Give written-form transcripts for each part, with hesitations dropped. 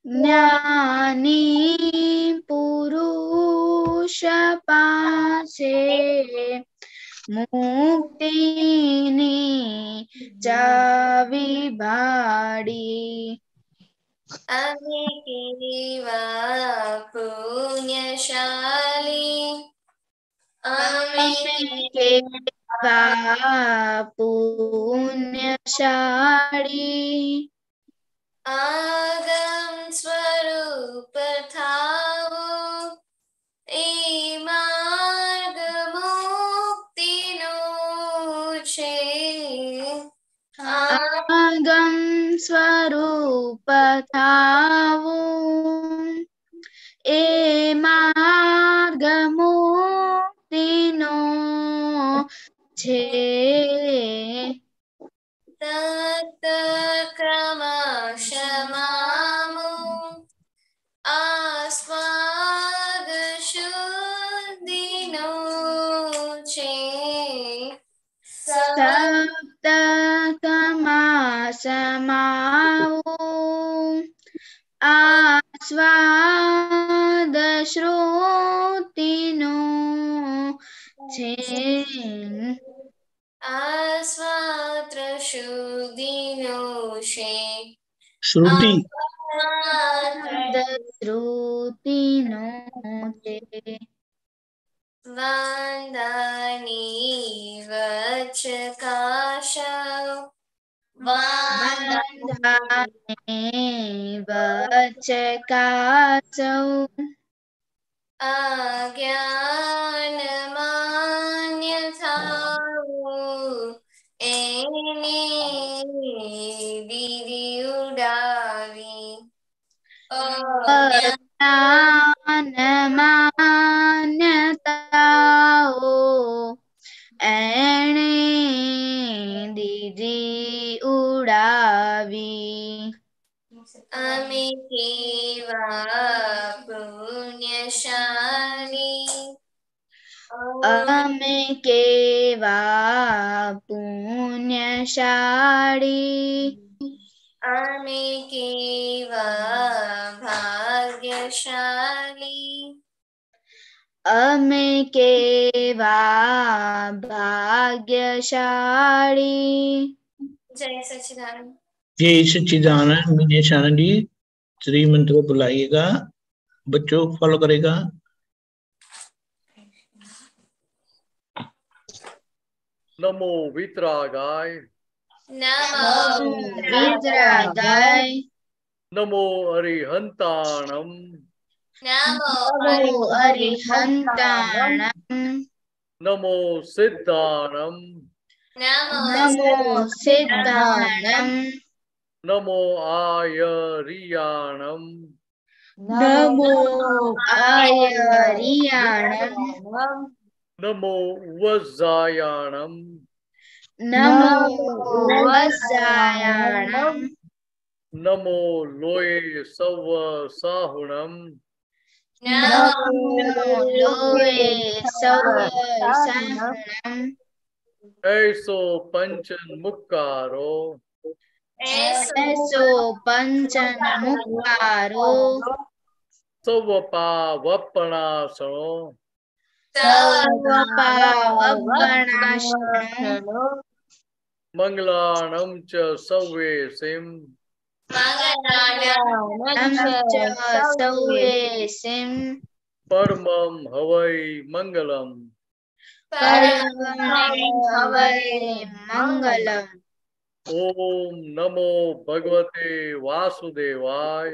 ज्ञानी पुरुष पासे मुक्तिनी चावी भाड़ी। અમે કેવા પુણ્યશાલી, અમે કેવા પુણ્યશાળી, આગમ સ્વરૂપ થાવો, એ માર્ગ મુક્તિનો છે. આગમ સ્વરૂપ થાવું, એ માર્ગ મુક્તિનો છે. તત ક્રમશમામુ આસ્વાદ શુદ્ધિનો છે. સપ્ત સમાવું, આસ્વાદ શ્રુતિનો છે. આસ્વાદ શુદ્ધિનો છે. શ્રુતિ શ્રુતિનો છે. વાંદાની વચકાશવ, વાંધાને વચકાચૌ, અજ્ઞાન માન્ય થાવું, એની દીદી ઉડાવી. અજ્ઞાન માન્યતાઓ એણે દીદી ઉડાવી. અમે કેવા પુણ્યશાલી, અમે કેવા પુણ્યશાળી, અમે કેવા ભાગ્યશાલી, અમે કેવા ભાગ્યશાળી. જય સચિદાનંદ. जय सच्चिदानंद। विजयशानंद जी श्री मंत्र बुलाइएगा, बच्चों फॉलो करेगा। नमो वितरागाय, નમો વિતરાગાય, नमो अरिहंताणम, નમો અરિહંતાણમ, नमो सिद्धाणम, નમો સિદ્ધાણમ, नमो आयरियाणम, નમો આયરિયાણમ, नमो वज्जायाणम, નમો વસાયાણમ, नमो लोये सव साहुणम, નમો લોએ સૌસાહણમ, ऐसो पंचन मुक्कारो, એસો પંચન મુક્કારો, सवपावपणासनो, સર્વપાવગણાશનો, मंगलाणं च सव्येसिं, નમ ચ સૌવેસિમ, परमं हवै मंगलम्, પરમં હવૈ મંગલમ. ओम नमो भगवते वासुदेवाय,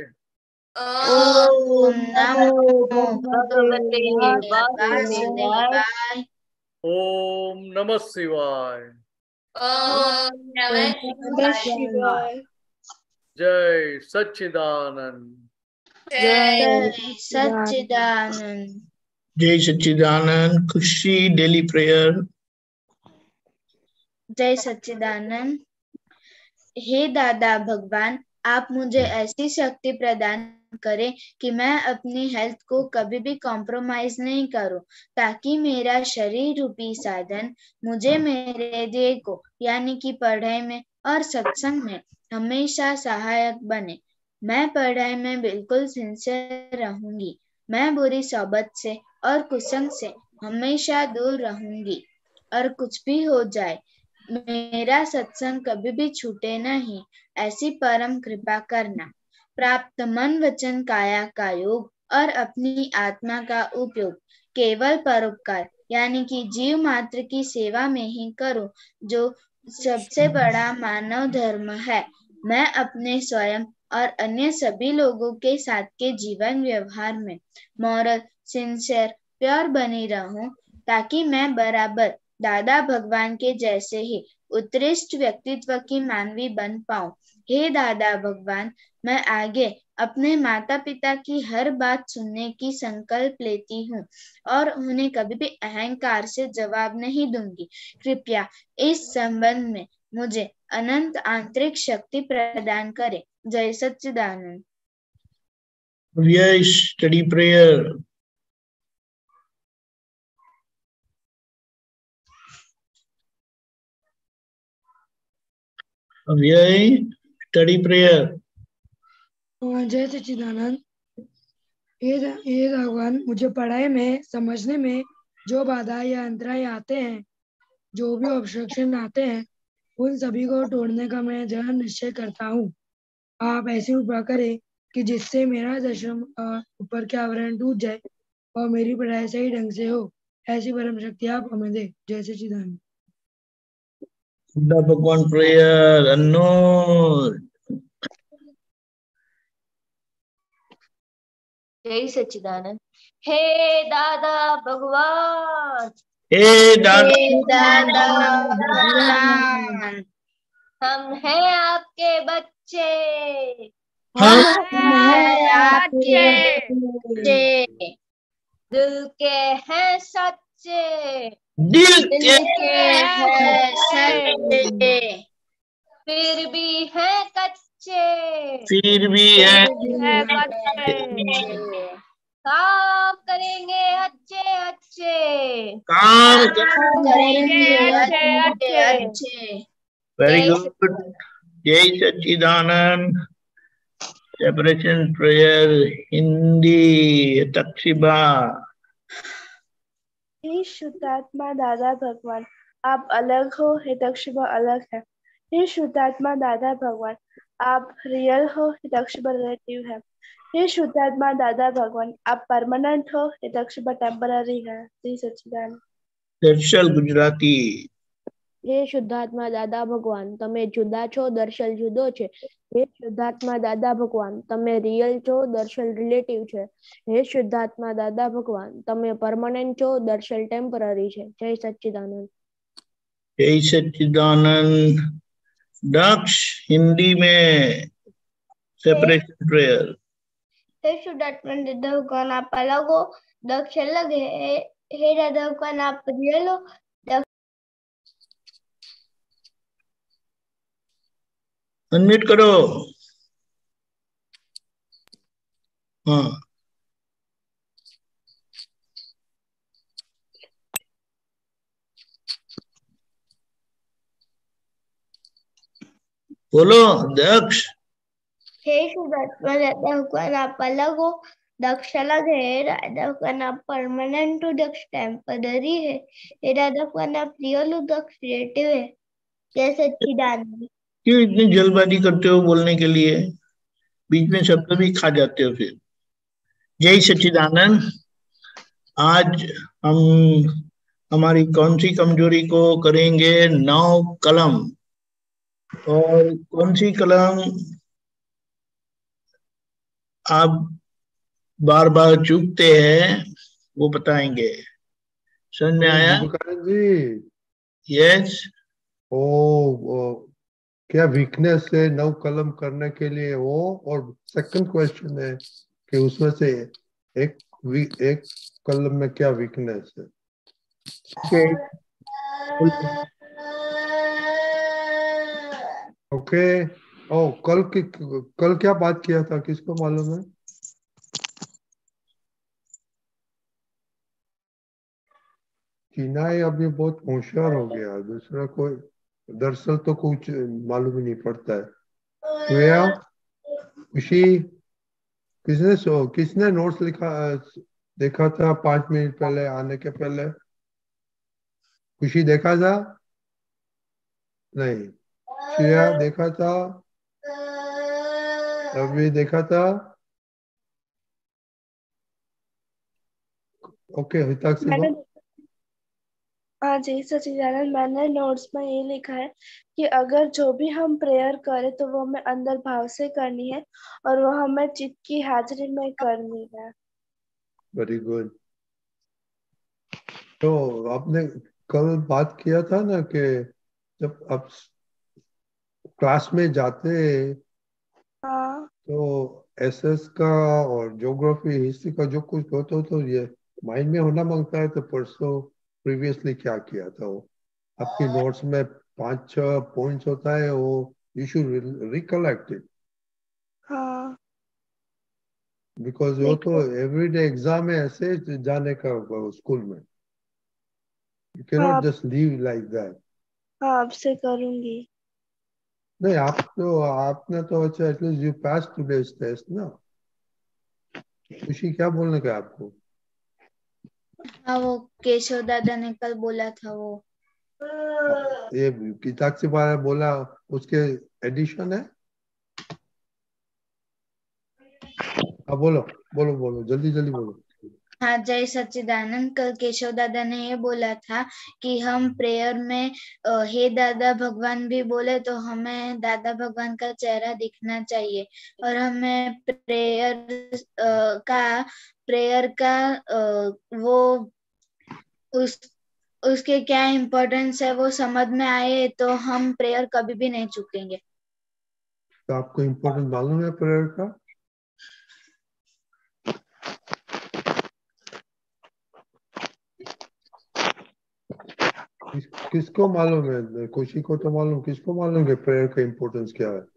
ઓમ નમો ભગવતે વાસુદેવાય, ओम नमः शिवाय। ઓમ નમઃ શિવાય. जय सच्चिदानंद। જય સચ્ચિદાનંદ. जय सच्चिदानंद। खुशी डेली प्रेयर। जय सच्चिदानंद। हे दादा भगवान, आप मुझे ऐसी शक्ति प्रदान करें कि मैं अपनी हेल्थ को कभी भी कॉम्प्रोमाइज नहीं करूं, ताकि मेरा शरीर रूपी साधन मुझे मेरे ध्येय को यानी कि पढ़ाई में और सत्संग में हमेशा सहायक बने। मैं पढ़ाई में बिल्कुल सिंसियर रहूंगी। मैं बुरी सोबत से और कुसंग से हमेशा दूर रहूंगी। और कुछ भी हो जाए, मेरा सत्संग कभी भी छूटे नहीं, ऐसी परम कृपा करना। प्राप्त मन वचन काया का योग और अपनी आत्मा का उपयोग केवल परोपकार यानी कि जीव मात्र की सेवा में ही करो, जो सबसे बड़ा मानव धर्म है। मैं अपने स्वयं और अन्य सभी लोगों के साथ के जीवन व्यवहार में मॉरल, सिंसियर, प्योर बनी रहूं, ताकि मैं बराबर दादा भगवान के जैसे ही उत्कृष्ट व्यक्तित्व की मानवी बन पाऊं। हे दादा भगवान, मैं आगे अपने माता पिता की हर बात सुनने की संकल्प लेती हूँ और उन्हें कभी भी अहंकार से जवाब नहीं दूंगी। कृपया इस संबंध में मुझे अनंत आंतरिक शक्ति प्रदान करें। जय सच्चिदानंद। Yes, study prayer. Avyay, study prayer. जय सच्चिदानंद। हे भगवान, मुझे पढ़ाई में समझने में जो बाधा या अंतराय आते हैं, जो भी ऑब्स्ट्रक्शन आते हैं, उन सभी को तोड़ने का मैं दृढ़ निश्चय करता हूँ। आप ऐसी कृपा करें कि जिससे मेरा दशम ऊपर के आवरण टूट जाए और मेरी पढ़ाई सही ढंग से हो, ऐसी परम शक्ति आप हमें दे। जय सच्चिदानंद। Buddha Bhagwan prayer. Anno. जय सच्चिदानंद। हे दादा भगवान, Hey, Dada. हे दादा भगवान, हम हैं आपके बच्चे, हम हैं आपके बच्चे, दिल के हैं सच्चे, दिल दिल के के हैं सच्चे, फिर भी हैं कच्चे, फिर भी है कच्चे, काम करेंगे अच्छे अच्छे। काम करेंगे अच्छे अच्छे। वेरी जय गुड जय सच्चिदानंद सेपरेशन प्रेयर हिंदी तक्षिबा हे शुद्धात्मा दादा भगवान, आप अलग हो, हितक्षिबा अलग है। हे शुद्धात्मा दादा भगवान, आप रियल हो, हितक्षिबा रिलेटिव है। हे शुद्धात्मा दादा भगवान, आप परमानेंट हो, हितक्षिबा टेम्पररी है। श्री सच्चिदानंद। दर्शल गुजराती હે શુદ્ધાત્મા દાદા ભગવાન, તમે જુદા છો, દર્શલ જુદો છે. હે શુદ્ધાત્મા દાદા ભગવાન, તમે રિયલ છો, દર્શલ રિલેટિવ છે. હે શુદ્ધાત્મા દાદા ભગવાન, તમે પરમનન્ટ છો, દર્શલ ટેમ્પરરી છે. જય સચ્ચિદાનંદ. जय सच्चिदानंद दक्ष हिंदी में सेपरेशन प्रेयर हे शुद्धात्मा दादा भगवान, आप अलग हो, दक्ष अलग है। हे दादा भगवान, आप रियल हो, अनम्यूट करो हाँ बोलो दक्ष हे शुद्धात्मा दादा भगवान, आप अलग हो, दक्ष अलग है। दादा भगवान, आप परमानेंट हो, दक्ष टेम्पररी है। हे दादा भगवान, आप रियल हो, दक्ष रिलेटिव है। जय सच्चिदानंद। क्यों इतनी जल्दबाजी करते हो बोलने के लिए बीच में शब्द भी खा जाते हो फिर जय सच्चिदानंद आज हम हमारी कौन सी कमजोरी को करेंगे 9 कलम और कौन सी कलम आप बार बार चूकते हैं वो बताएंगे समझ में आया जी यस ओ क्या वीकनेस है 9 कलम करने के लिए वो और सेकंड क्वेश्चन है कि उसमें से एक कलम में क्या वीकनेस है ओके ओ कल क्या बात किया था किसको मालूम है चिनाई अभी बहुत होशियार हो गया दूसरा कोई दरअसल तो कुछ मालूम ही नहीं पड़ता है खुशी किसने नोट्स लिखा देखा था 5 मिनट पहले आने के पहले? खुशी देखा था? नहीं। श्रेया देखा था? रवि देखा था? ओके, हिताक्षी मैंने हाँ जी सचिदानंद, मैंने नोट्स में ये लिखा है कि अगर जो भी हम प्रेयर करें तो वो हमें अंदर भाव से करनी है और वो हमें चित्त की हाजिरी में करनी है। Very good. तो आपने कल बात किया था ना कि जब आप क्लास में जाते हाँ तो एसएस का और ज्योग्राफी हिस्ट्री का जो कुछ होता हो तो ये माइंड में होना मांगता है। तो परसों प्रीवियसली क्या किया था वो आपकी नोट्स में 5-6 पॉइंट्स होता है वो यू शुड रिकलेक्ट इट हाँ बिकॉज वो तो एवरीडे एग्जाम है ऐसे जाने का स्कूल में यू कैन हाँ not just leave like that. हाँ आपसे करूंगी। नहीं आप तो आपने तो अच्छा at least you pass today's test ना। खुशी क्या बोलने का आपको? हाँ, वो केशव दादा ने कल बोला था वो। ये किताब से बारे में बोला उसके एडिशन है। हाँ बोलो बोलो बोलो जल्दी जल्दी बोलो। हाँ, जय सच्चिदानंद। कल केशव दादा ने ये बोला था कि हम प्रेयर में हे दादा भगवान भी बोले तो हमें दादा भगवान का चेहरा दिखना चाहिए और हमें प्रेयर का वो उस उसके क्या इम्पोर्टेंस है वो समझ में आए तो हम प्रेयर कभी भी नहीं चूकेंगे। तो आपको इम्पोर्टेंट मालूम है प्रेयर का? किसको मालूम है? खुशी को तो मालूम, किसको मालूम है प्रेयर का इम्पोर्टेंस क्या है?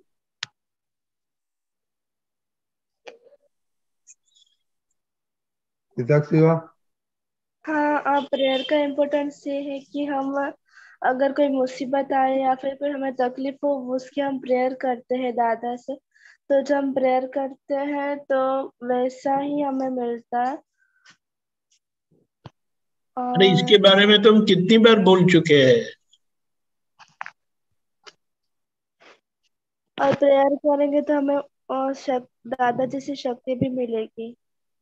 सिवा हाँ प्रेयर का इम्पोर्टेंस ये है कि हम अगर कोई मुसीबत आए या फिर कोई हमें तकलीफ हो उसकी हम प्रेयर करते हैं दादा से। तो जब हम प्रेयर करते हैं तो वैसा ही हमें मिलता है। अरे इसके और बारे में तो हम कितनी बार बोल चुके हैं। प्रेयर करेंगे तो हमें दादा जैसी शक्ति भी मिलेगी।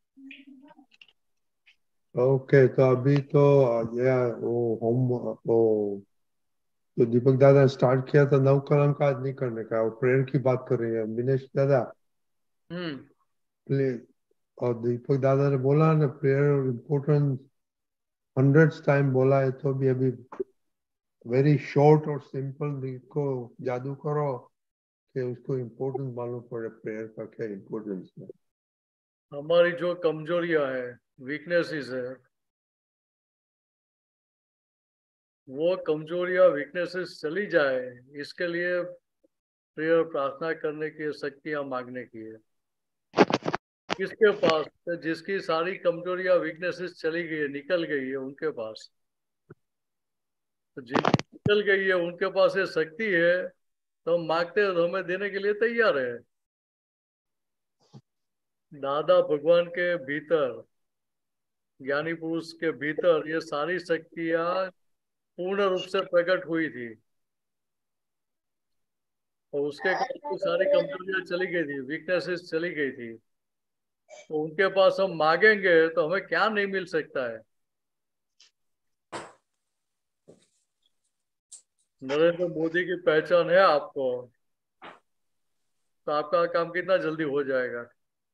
ओके तो अभी तो ये वो होम वो तो दीपक दादा ने स्टार्ट किया था 9 कलम का आज नहीं करने का, वो प्रेयर की बात कर रही है मिनेश दादा प्लीज। और दीपक दादा ने बोला ना प्रेयर इम्पोर्टेंस 100 टाइम बोला है तो भी अभी वेरी शॉर्ट और सिंपल को जादू करो कि उसको इम्पोर्टेंस मालूम पड़े प्रेयर का क्या इम्पोर्टेंस है। हमारी जो कमजोरियां है, वीकनेसेस है, वो कमजोरियां वीकनेसेस चली जाए इसके लिए प्रेयर प्रार्थना करने की, शक्तियां मांगने की है। किसके पास? जिसकी सारी कमजोरियां वीकनेसेस चली गई है, निकल गई है, उनके पास। तो जिनकी निकल गई है उनके पास ये शक्ति है तो हम मांगते हैं तो हमें देने के लिए तैयार है। दादा भगवान के भीतर, ज्ञानी पुरुष के भीतर ये सारी शक्तियां पूर्ण रूप से प्रकट हुई थी और उसके कारण सारी कमजोरियां चली गई थी, वीकनेसेस चली गई थी। तो उनके पास हम मांगेंगे तो हमें क्या नहीं मिल सकता है। नरेंद्र मोदी की पहचान है आपको तो आपका काम कितना जल्दी हो जाएगा।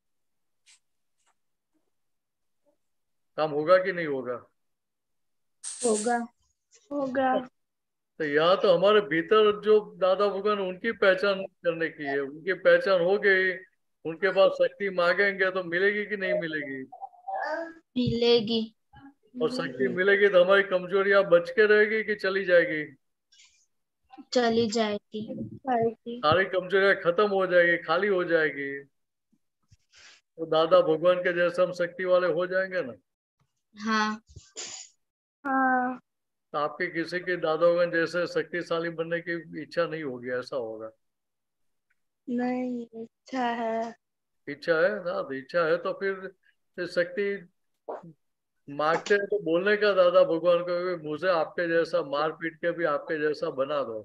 काम होगा कि नहीं होगा? होगा। होगा। तो यहाँ तो हमारे भीतर जो दादा भगवान उनकी पहचान करने की है, उनकी पहचान हो गई, उनके पास शक्ति मांगेंगे तो मिलेगी कि नहीं मिलेगी? मिलेगी। और शक्ति मिलेगी तो हमारी कमजोरियां बच के रहेगी कि चली जाएगी? चली जाएगी। सारी कमजोरियां खत्म हो जाएगी, खाली हो जाएगी। तो दादा भगवान के जैसे हम शक्ति वाले हो जाएंगे ना। हाँ। हाँ तो आपके किसी के दादा भगवान जैसे शक्तिशाली बनने की इच्छा नहीं होगी, ऐसा होगा। नहीं, इच्छा है। इच्छा है ना, तो इच्छा है तो फिर शक्ति मांगते हैं तो बोलने का दादा भगवान को भी मुझे आपके जैसा मार पीट के भी आपके जैसा बना दो।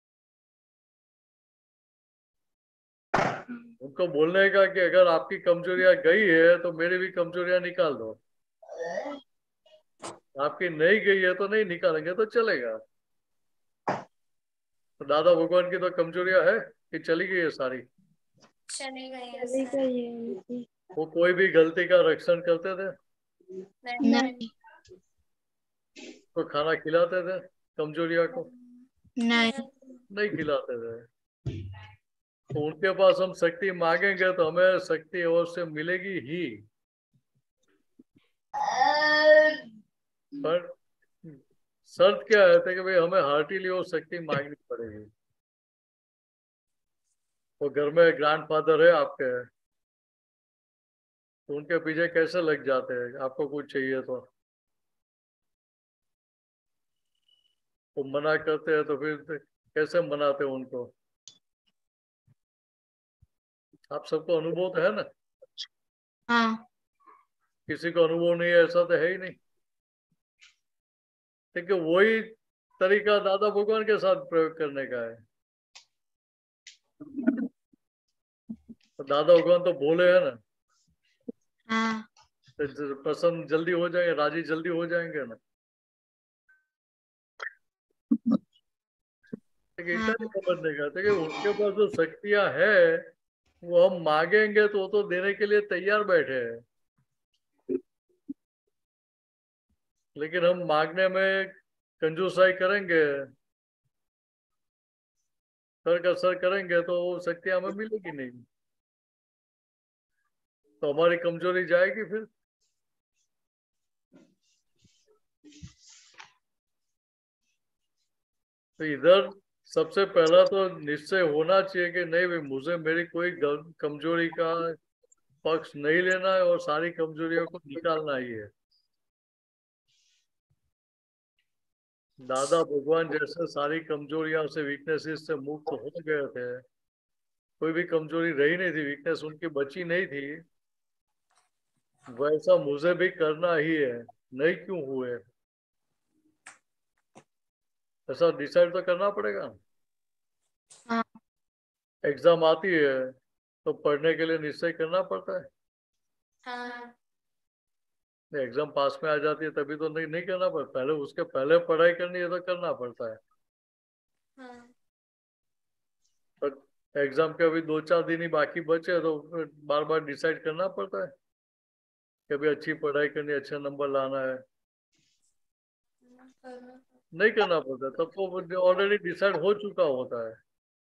उनको बोलने का कि अगर आपकी कमजोरियां गई है तो मेरी भी कमजोरियां निकाल दो। आपकी नहीं गई है तो नहीं निकालेंगे तो चलेगा। तो दादा भगवान की तो कमजोरियां है कि चली गई है सारी? चली गई है चली सर। गई है उनकी। वो कोई भी गलती का रक्षण करते थे? नहीं। तो खाना खिलाते थे कमजोरिया को? नहीं। नहीं खिलाते थे। तो उनके पास हम शक्ति मांगेंगे तो हमें शक्ति और से मिलेगी ही। पर शर्त क्या है कि भाई हमें हार्टिली वो शक्ति मांगनी पड़ेगी। वो घर में ग्रैंडफादर है आपके, तो उनके पीछे कैसे लग जाते हैं आपको कुछ चाहिए तो? वो मना करते हैं तो फिर कैसे मनाते हैं उनको? आप सबको अनुभव तो है ना? हाँ। किसी को अनुभव नहीं है ऐसा तो है ही नहीं। देखिए वही तरीका दादा भगवान के साथ प्रयोग करने का है। तो दादा भगवान तो बोले है ना, हाँ। तो प्रसन्न जल्दी हो जाएंगे, राजी जल्दी हो जाएंगे ना। देखिए इतना नहीं समझने का। देखिए उनके पास जो शक्तियां है वो हम मांगेंगे तो वो तो देने के लिए तैयार बैठे हैं। लेकिन हम मांगने में कंजूसाई करेंगे, सर कसर करेंगे तो वो शक्ति हमें मिलेगी नहीं। तो हमारी कमजोरी जाएगी फिर। तो इधर सबसे पहला तो निश्चय होना चाहिए कि नहीं भाई मुझे मेरी कोई कमजोरी का पक्ष नहीं लेना है और सारी कमजोरियों को निकालना ही है। दादा भगवान जैसे सारी कमजोरियों से, वीकनेसेस से मुक्त हो गए थे, कोई भी कमजोरी रही नहीं थी, वीकनेस उनकी बची नहीं थी, वैसा मुझे भी करना ही है। नहीं क्यों हुए ऐसा डिसाइड तो करना पड़ेगा। हाँ। एग्जाम आती है तो पढ़ने के लिए निश्चय करना पड़ता है। हाँ। एग्जाम पास में आ जाती है तभी तो नहीं करना पड़ता, पहले उसके पहले पढ़ाई करनी है तो करना पड़ता है। हाँ। पर एग्जाम के अभी 2-4 दिन ही बाकी बचे तो बार बार डिसाइड करना पड़ता है कि अभी अच्छी पढ़ाई करनी, अच्छा नंबर लाना है। नहीं करना पड़ता, तब तो ऑलरेडी डिसाइड हो चुका होता है।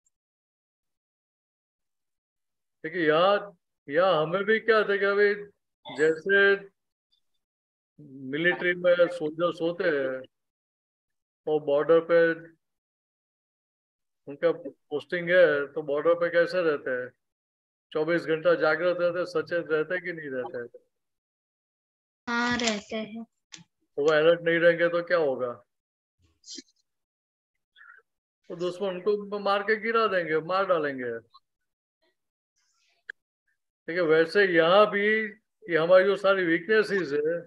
देखिए यहाँ हमें भी क्या था कि अभी जैसे मिलिट्री में सोल्जर्स होते हैं और बॉर्डर पे उनका पोस्टिंग है, तो बॉर्डर पे कैसे रहते हैं? 24 घंटा जागृत रहते, सचेत रहते कि नहीं रहते? हाँ रहते हैं। तो वो अलर्ट नहीं रहेंगे तो क्या होगा? तो दुश्मन उनको मार के गिरा देंगे, मार डालेंगे। ठीक है, वैसे यहाँ भी ये हमारी जो सारी वीकनेसेस है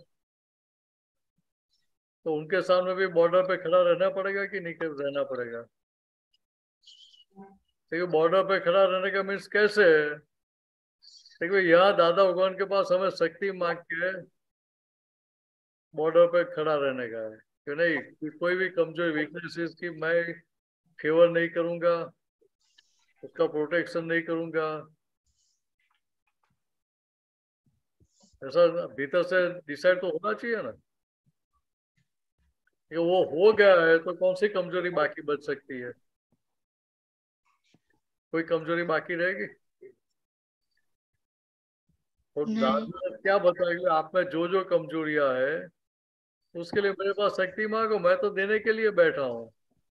तो उनके सामने भी बॉर्डर पे खड़ा रहना पड़ेगा कि नहीं रहना पड़ेगा? ठीक है, बॉर्डर पे खड़ा रहने का मीन्स कैसे है? ठीक है, यहाँ दादा भगवान के पास हमें शक्ति मांग के बॉर्डर पे खड़ा रहने का है कि नहीं कि कोई भी कमजोरी वीकनेसेस की मैं फेवर नहीं करूंगा, उसका प्रोटेक्शन नहीं करूंगा। ऐसा भीतर से डिसाइड तो होना चाहिए ना कि वो हो गया है तो कौन सी कमजोरी बाकी बच सकती है? कोई कमजोरी बाकी रहेगी? और दादा क्या बताएंगे आप में जो जो कमजोरियां है उसके लिए मेरे पास शक्ति मांगो, मैं तो देने के लिए बैठा हूँ।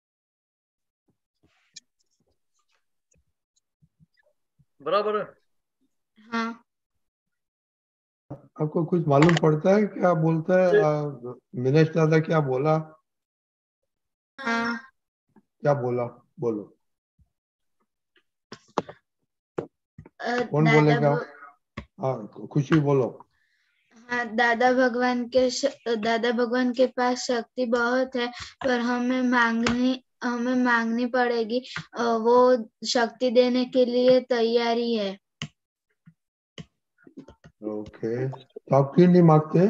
बराबर है? हाँ। आपको कुछ मालूम पड़ता है क्या बोलता है मिनेश दादा? क्या बोला? हाँ। क्या बोला? बोलो। कौन दादा बोलेगा? हाँ, खुशी बोलो। हाँ, दादा भगवान के पास शक्ति बहुत है, पर हमें मांगनी पड़ेगी। वो शक्ति देने के लिए तैयारी है। ओके, तो आप क्यों नहीं मांगते?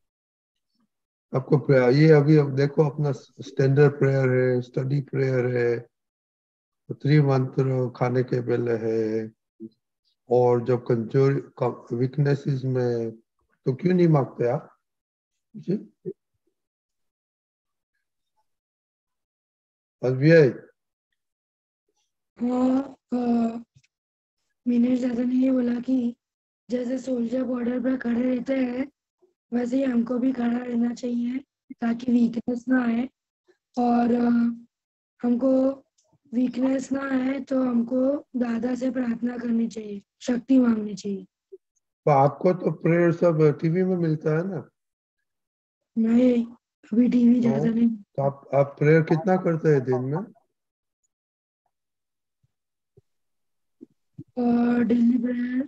आपको ये अभी अब देखो, अपना स्टैंडर्ड प्रेयर है, स्टडी प्रेयर है, त्रिमंत्र खाने के पहले है, और जब कमजोरी वीकनेसेस में, तो क्यों नहीं मांगते आप जी? अव्यय, मैंने ज्यादा नहीं बोला कि जैसे सोल्जर बॉर्डर पर खड़े रहते हैं वैसे ही हमको भी खड़ा रहना चाहिए ताकि वीकनेस ना आए, और हमको वीकनेस ना आए तो हमको दादा से प्रार्थना करनी चाहिए, शक्ति मांगनी चाहिए। तो आपको तो प्रेयर सब टीवी में मिलता है ना? नहीं, अभी टीवी ज्यादा नहीं। तो आप प्रेयर कितना करते हैं दिन में? और डेली प्रेयर,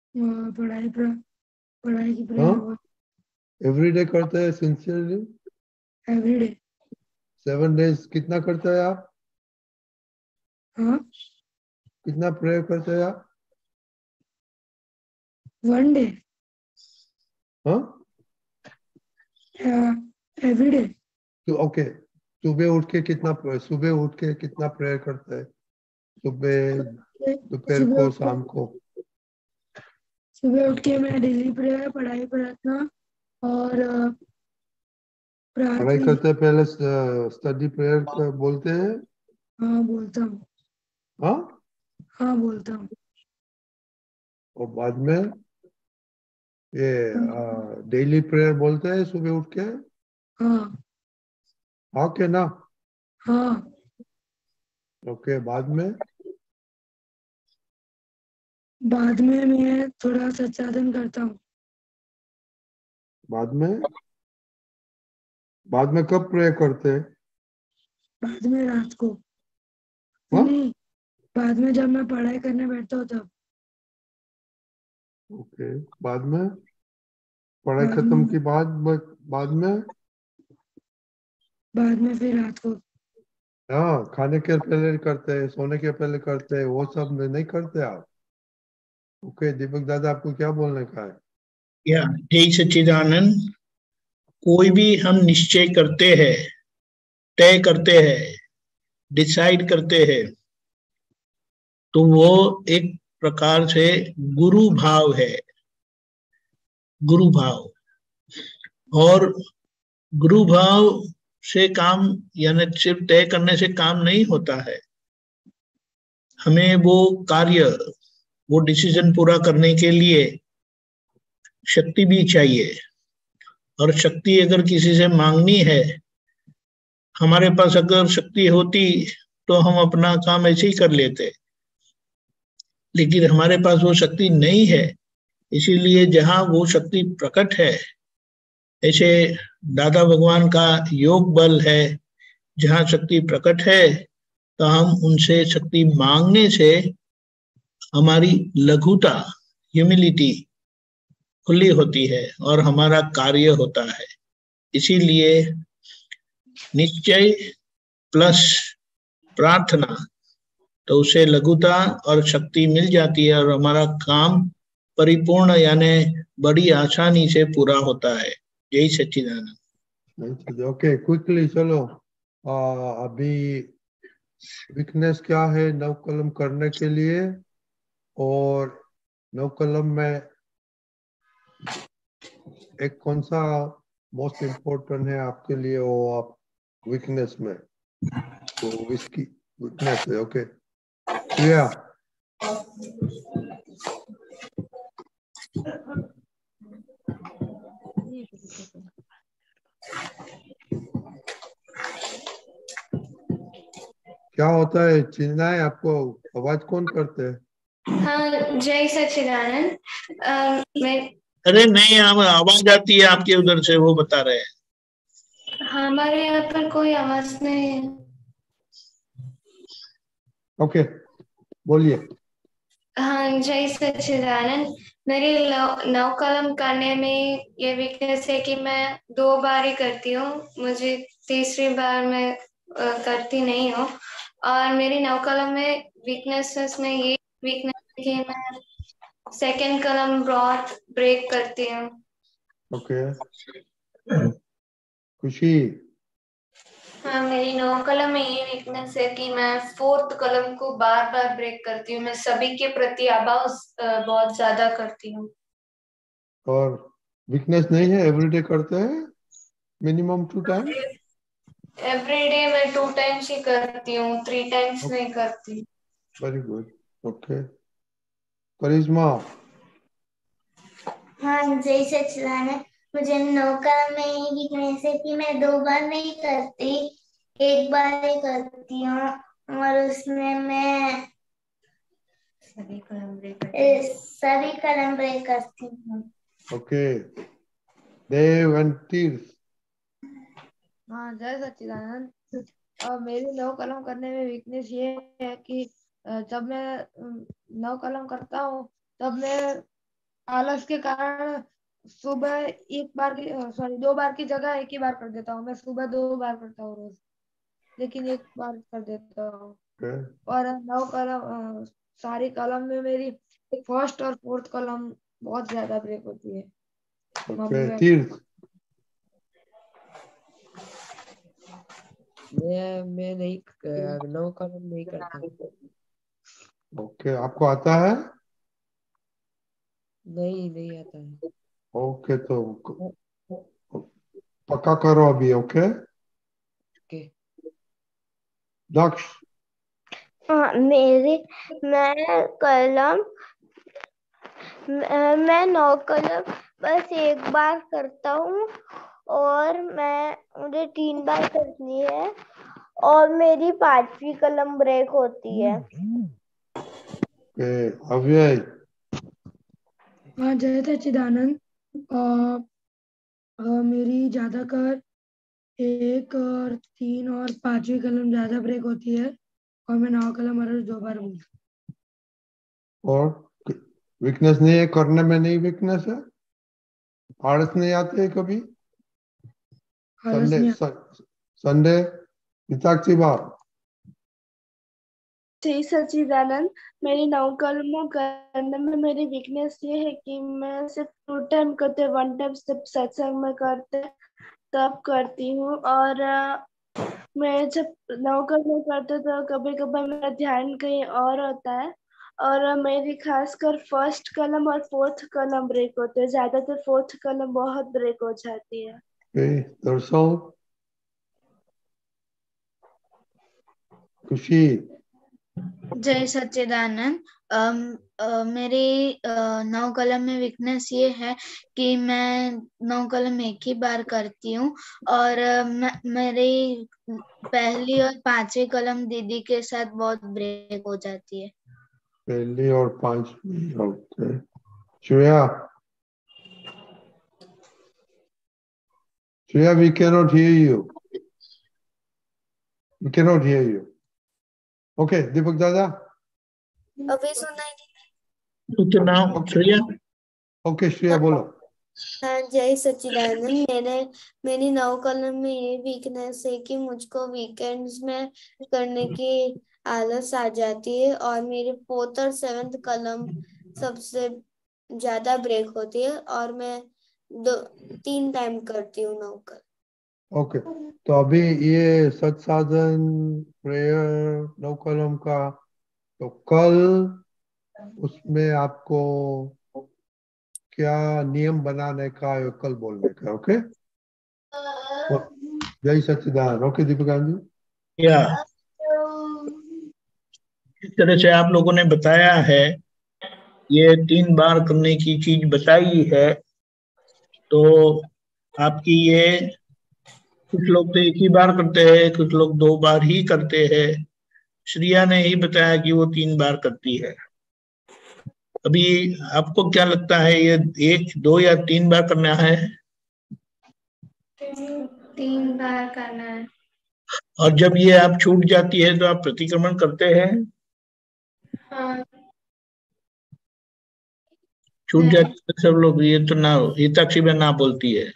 पढ़ाई की प्रेयर, हाँ, एवरीडे करते हैं सिंसियरली? एवरीडे। 7 days कितना करते हैं आप? हाँ, कितना प्रेयर करते हैं आप? 1 day, हाँ, एवरीडे। तो ओके, सुबह उठ के कितना प्रेयर करते हैं? सुबह, दोपहर को, शाम को? सुबह उठ के मैं डेली प्रेयर, पढ़ाई, प्रार्थना और पढ़ाई करते हैं पहले स्टडी प्रेयर बोलते हैं? हाँ बोलता हूँ। हाँ, हाँ बोलता हूँ। और बाद में ये डेली प्रेयर बोलते हैं सुबह उठ के? हाँ। हाँ के ना? हाँ। ओके, बाद में मैं थोड़ा सत्साधन करता हूँ। बाद में कब प्रेयर करते हैं? बाद में रात को। हाँ? नहीं, बाद में जब मैं पढ़ाई करने बैठता हूँ तब। ओके, बाद में पढ़ाई खत्म की बाद में फिर रात को। हाँ, खाने के पहले करते हैं, सोने के पहले करते हैं, वो सब नहीं करते आप? ओके, दीपक दादा आपको क्या बोलने का है? या जय सच्चिदानंद। कोई भी हम निश्चय करते हैं, तय करते हैं, डिसाइड करते हैं, तो वो एक प्रकार से गुरु भाव है। गुरु भाव, और गुरु भाव से काम, यानी सिर्फ तय करने से काम नहीं होता है। हमें वो कार्य, वो डिसीजन पूरा करने के लिए शक्ति भी चाहिए। और शक्ति अगर किसी से मांगनी है, हमारे पास अगर शक्ति होती तो हम अपना काम ऐसे ही कर लेते, लेकिन हमारे पास वो शक्ति नहीं है। इसीलिए जहाँ वो शक्ति प्रकट है, ऐसे दादा भगवान का योग बल है, जहाँ शक्ति प्रकट है, तो हम उनसे शक्ति मांगने से हमारी लघुता, ह्यूमिलिटी खुली होती है और हमारा कार्य होता है। इसीलिए निश्चय प्लस प्रार्थना, तो उसे लघुता और शक्ति मिल जाती है और हमारा काम परिपूर्ण यानी बड़ी आसानी से पूरा होता है। जय सच्चिदानंद। ओके, क्विकली चलो, अभी वीकनेस क्या है नवकलम करने के लिए, और नवकलम में एक कौन सा मोस्ट इम्पोर्टेंट है आपके लिए, वो आप वीकनेस में, तो इसकी वीकनेस है। ओके, प्रिया। क्या होता है, चिल्लाए आपको आवाज कौन करते हैं? हाँ, जय सच्चिदानंद। मैं अरे नहीं, आवाज आती है आपके उधर से, वो बता रहे हैं। हमारे यहाँ पर कोई आवाज नहीं है। ओके, बोलिए। हाँ, जय सच्चिदानंद। मेरी नव कलम करने में ये वीकनेस है कि मैं 2 बार ही करती हूँ, मुझे तीसरी बार मैं करती नहीं हूँ। और मेरी नव कलम में वीकनेसेस में ये वीकनेस है कि मैं सेकंड कलम बहुत ब्रेक करती हूँ। ओके खुशी। हाँ, मेरी नौ कलम में ये वीकनेस है कि मैं 4th कलम को बार बार ब्रेक करती हूँ। मैं सभी के प्रति अभाव बहुत ज्यादा करती हूँ। और वीकनेस नहीं है, एवरीडे करते हैं मिनिमम 2 टाइम। एवरीडे मैं 2 टाइम्स ही करती हूँ, 3 टाइम्स नहीं करती। Very good. ओके करिश्मा। हाँ, जय सच्चिदानंद। मुझे नौ कलम में ये वीकनेस है कि मैं 2 बार नहीं करती, 1 बार ही करती हूँ। और उसमें मैं सभी कलम ब्रेक करती हूँ। ओके देव एंड तीर्थ। हाँ, जय सच्चिदानंद। और मेरी नव कलम करने में वीकनेस ये है कि जब मैं नव कलम करता हूँ तब मैं आलस के कारण सुबह 2 बार की जगह 1 ही बार कर देता हूँ। मैं सुबह 2 बार करता हूँ रोज, लेकिन 1 बार कर देता हूँ। और नव कलम सारी कलम में मेरी फर्स्ट और 4th कलम बहुत ज्यादा ब्रेक होती है। ओके तीर्थ। मैं नहीं नव कलम नहीं करता। ओके आपको आता है? नहीं आता है। ओके तो पक्का करो अभी। ओके दक्ष। हाँ, मैं 9 कलम बस 1 बार करता हूँ और मुझे 3 बार करनी है और मेरी 5वीं कलम ब्रेक होती है। अव्यय। हाँ, जय सच्चिदानंद। मेरी ज्यादातर 1 और 3 और 5वीं कलम ज्यादा ब्रेक होती है और मैं 9 कलम हर रोज 2 बार बोलता हूँ। और वीकनेस नहीं है, करने में नहीं वीकनेस है, आलस नहीं आते है कभी? संडे हिताक्षी बार। जय सच्चिदानंद। मेरी 9 कलमों करने में मेरी वीकनेस ये है कि मैं सिर्फ 2 टाइम करते, 1 टाइम सिर्फ सत्संग में करते तब करती हूँ। और मैं जब 9 कलम करते तो कभी कभी मेरा ध्यान कहीं और होता है और मेरी खासकर फर्स्ट कलम और 4th कलम ब्रेक होते हैं। ज्यादातर 4th कलम बहुत ब्रेक हो जाती है। दर्शन। खुशी। जय सच्चिदानंद। मेरी 9 कलम में वीकनेस ये है कि मैं 9 कलम 1 ही बार करती हूँ और मेरी पहली और 5वीं कलम दीदी के साथ बहुत ब्रेक हो जाती है। पहली और 5वीं। Okay Shreya. Shreya we cannot hear you. We cannot hear you. Okay Deepak Dada. अभी सुनाई श्रेया। ओके श्रेया बोलो। हाँ, जय सच्चिदानंद। मेरी 9 कलम में ये वीकनेस है कि मुझको वीकेंड्स में करने की आलस आ जाती है और मेरी 4th और 7th कलम सबसे ज्यादा ब्रेक होती है और मैं 3 टाइम करती हूँ 9 कलम। ओके तो अभी ये सत साधन प्रेयर 9 कलम का, तो कल उसमें आपको क्या नियम बनाने का है कल बोलने का। ओके जय सच्चिदानंद। ओके दीपिका जी। या इस तरह से आप लोगों ने बताया है, ये 3 बार करने की चीज बताई है, तो आपकी ये कुछ लोग तो 1 ही बार करते हैं, कुछ लोग 2 बार ही करते हैं। श्रिया ने ही बताया कि वो 3 बार करती है। अभी आपको क्या लगता है, ये 1, 2 या 3 बार करना है? 3 बार करना है। और जब ये आप छूट जाती है तो आप प्रतिक्रमण करते हैं? हाँ। छूट जाते हैं सब लोग। ये तो ना हिताक्षी में ना बोलती है।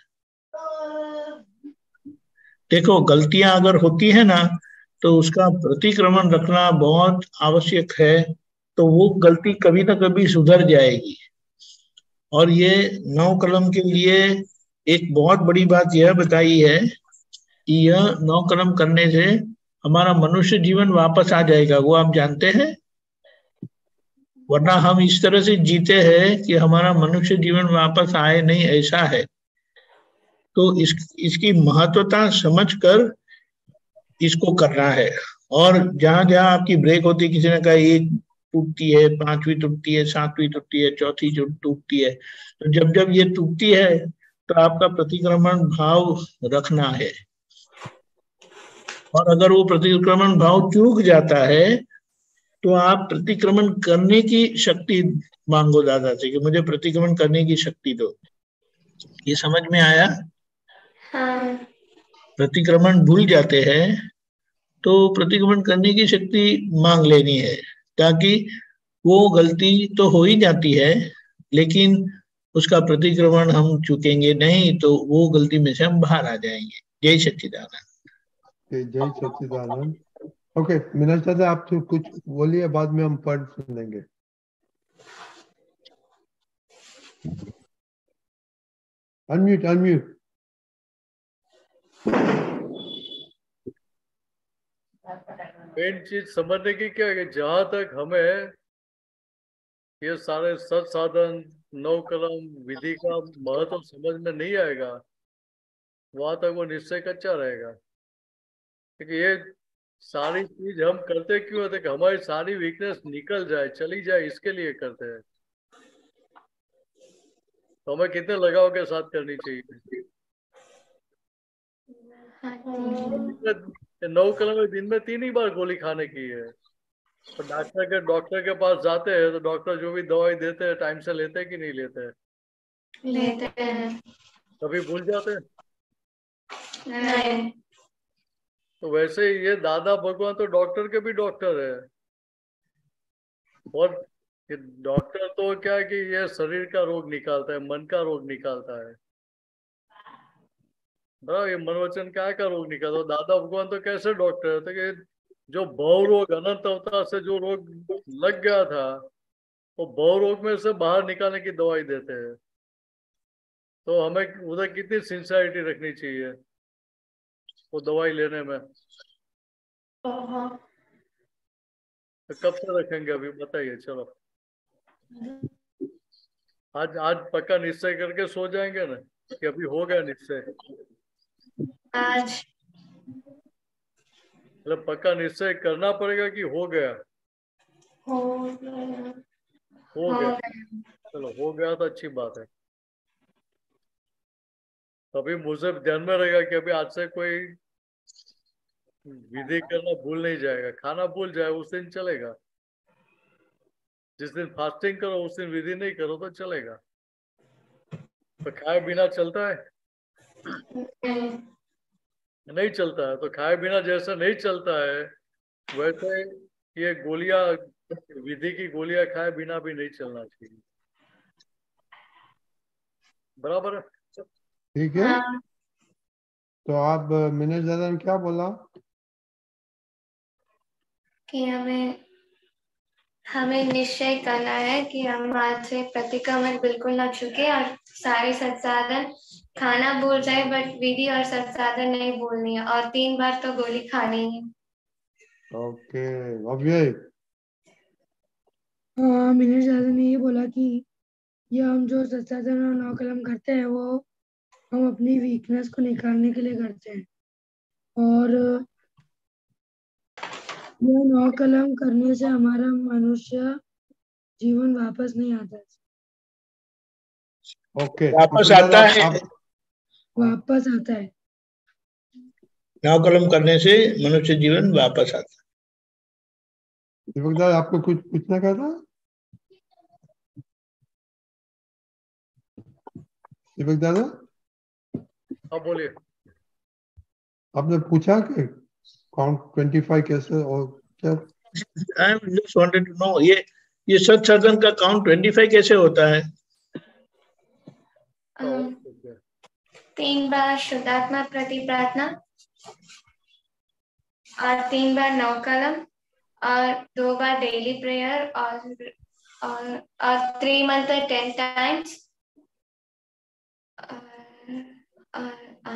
देखो गलतियां अगर होती है ना तो उसका प्रतिक्रमण रखना बहुत आवश्यक है, तो वो गलती कभी ना कभी सुधर जाएगी। और ये 9 कलम के लिए एक बहुत बड़ी बात यह बताई है कि यह 9 कलम करने से हमारा मनुष्य जीवन वापस आ जाएगा। वो आप जानते हैं, वरना हम इस तरह से जीते हैं कि हमारा मनुष्य जीवन वापस आए नहीं, ऐसा है। तो इसकी महत्वता समझकर इसको करना है। और जहां जहां आपकी ब्रेक होती है, किसी ने कहा एक टूटती है, 5वीं टूटती है, 7वीं टूटती है, 4थी जो टूटती है, तो जब जब ये टूटती है तो आपका प्रतिक्रमण भाव रखना है। और अगर वो प्रतिक्रमण भाव चूक जाता है तो आप प्रतिक्रमण करने की शक्ति मांगो दादा से कि मुझे प्रतिक्रमण करने की शक्ति दो। ये समझ में आया? हाँ। प्रतिक्रमण भूल जाते हैं तो प्रतिक्रमण करने की शक्ति मांग लेनी है, ताकि वो गलती तो हो ही जाती है लेकिन उसका प्रतिक्रमण हम चुकेंगे नहीं, तो वो गलती में से हम बाहर आ जाएंगे। जय सच्चिदानंद। जय सच्चिदानंद। ओके मीनाज दादा, आप तो कुछ बोलिए, बाद में हम पढ़ सुनेंगे। Unmute unmute. मेन चीज समझने की क्या है कि जहां तक हमें ये सारे सत साधन 9 कलम विधि का महत्व समझ में नहीं आएगा, वहां तक वो निश्चय कच्चा रहेगा। क्योंकि ये सारी चीज हम करते क्यों होते कि हमारी सारी वीकनेस निकल जाए, चली जाए, इसके लिए करते हैं। तो हमें कितने लगाव के साथ करनी चाहिए। 9 कलम में दिन में 3 ही बार गोली खाने की है। तो डॉक्टर के पास जाते हैं तो डॉक्टर जो भी दवाई देते हैं टाइम से लेते हैं कि नहीं लेते हैं? लेते हैं। कभी भूल जाते हैं? नहीं। तो वैसे ही ये दादा भगवान तो डॉक्टर के भी डॉक्टर है। और डॉक्टर तो क्या है कि ये शरीर का रोग निकालता है, मन का रोग निकालता है। बराबर, ये मनोवचन क्या का रोग निकालता है। दादा भगवान तो कैसे डॉक्टर है, तो कि जो भव रोग अनंत अवतार से जो रोग लग गया था, वो भव रोग में से बाहर निकालने की दवाई देते हैं। तो हमें उधर कितनी सिंसियरिटी रखनी चाहिए वो दवाई लेने में। तो कब से रखेंगे अभी बताइए। चलो आज पक्का निश्चय करके सो जाएंगे ना कि अभी हो गया निश्चय। आज मतलब पक्का निश्चय करना पड़ेगा कि हो गया। हो गया। चलो हो गया तो अच्छी बात है। अभी मुझे ध्यान में रहेगा कि अभी आज से कोई विधि करना भूल नहीं जाएगा। खाना भूल जाए उस दिन चलेगा, जिस दिन फास्टिंग करो उस दिन विधि नहीं करो तो चलेगा। तो खाए बिना चलता है? नहीं चलता है। तो खाए बिना जैसा नहीं चलता है वैसे ये गोलियां, विधि की गोलियां खाए बिना भी नहीं चलना चाहिए। बराबर है? ठीक है। तो आप मीनाज दादा ने क्या बोला कि हमें निश्चय करना है कि हम आज से प्रतिक्रमण बिल्कुल ना चुके और सारे संसाधन खाना भूल जाए, बट विधि और संसाधन नहीं भूलनी है, और 3 बार तो गोली खानी है। ओके अव्यय। मीनाज दादा ने ये बोला कि ये हम जो संसाधन और 9 कलम करते हैं वो हम अपनी वीकनेस को निकालने के लिए करते हैं, और ये 9 कलम करने से हमारा मनुष्य जीवन वापस नहीं आता है। ओके वापस आता है। वापस आता है। 9 कलम करने से मनुष्य जीवन वापस आता है। दीपक दादा आपको कुछ पूछना क्या था? दीपक दादा हाँ बोलिए। आपने पूछा कि काउंट 25 कैसे और क्या? I just wanted to know, ये सत साधन का काउंट 25 कैसे होता है? Okay. 3 बार शुद्धात्मा प्रति प्रार्थना और 3 बार 9 कलम और 2 बार डेली प्रेयर और 3 मंत्र 10 टाइम्स और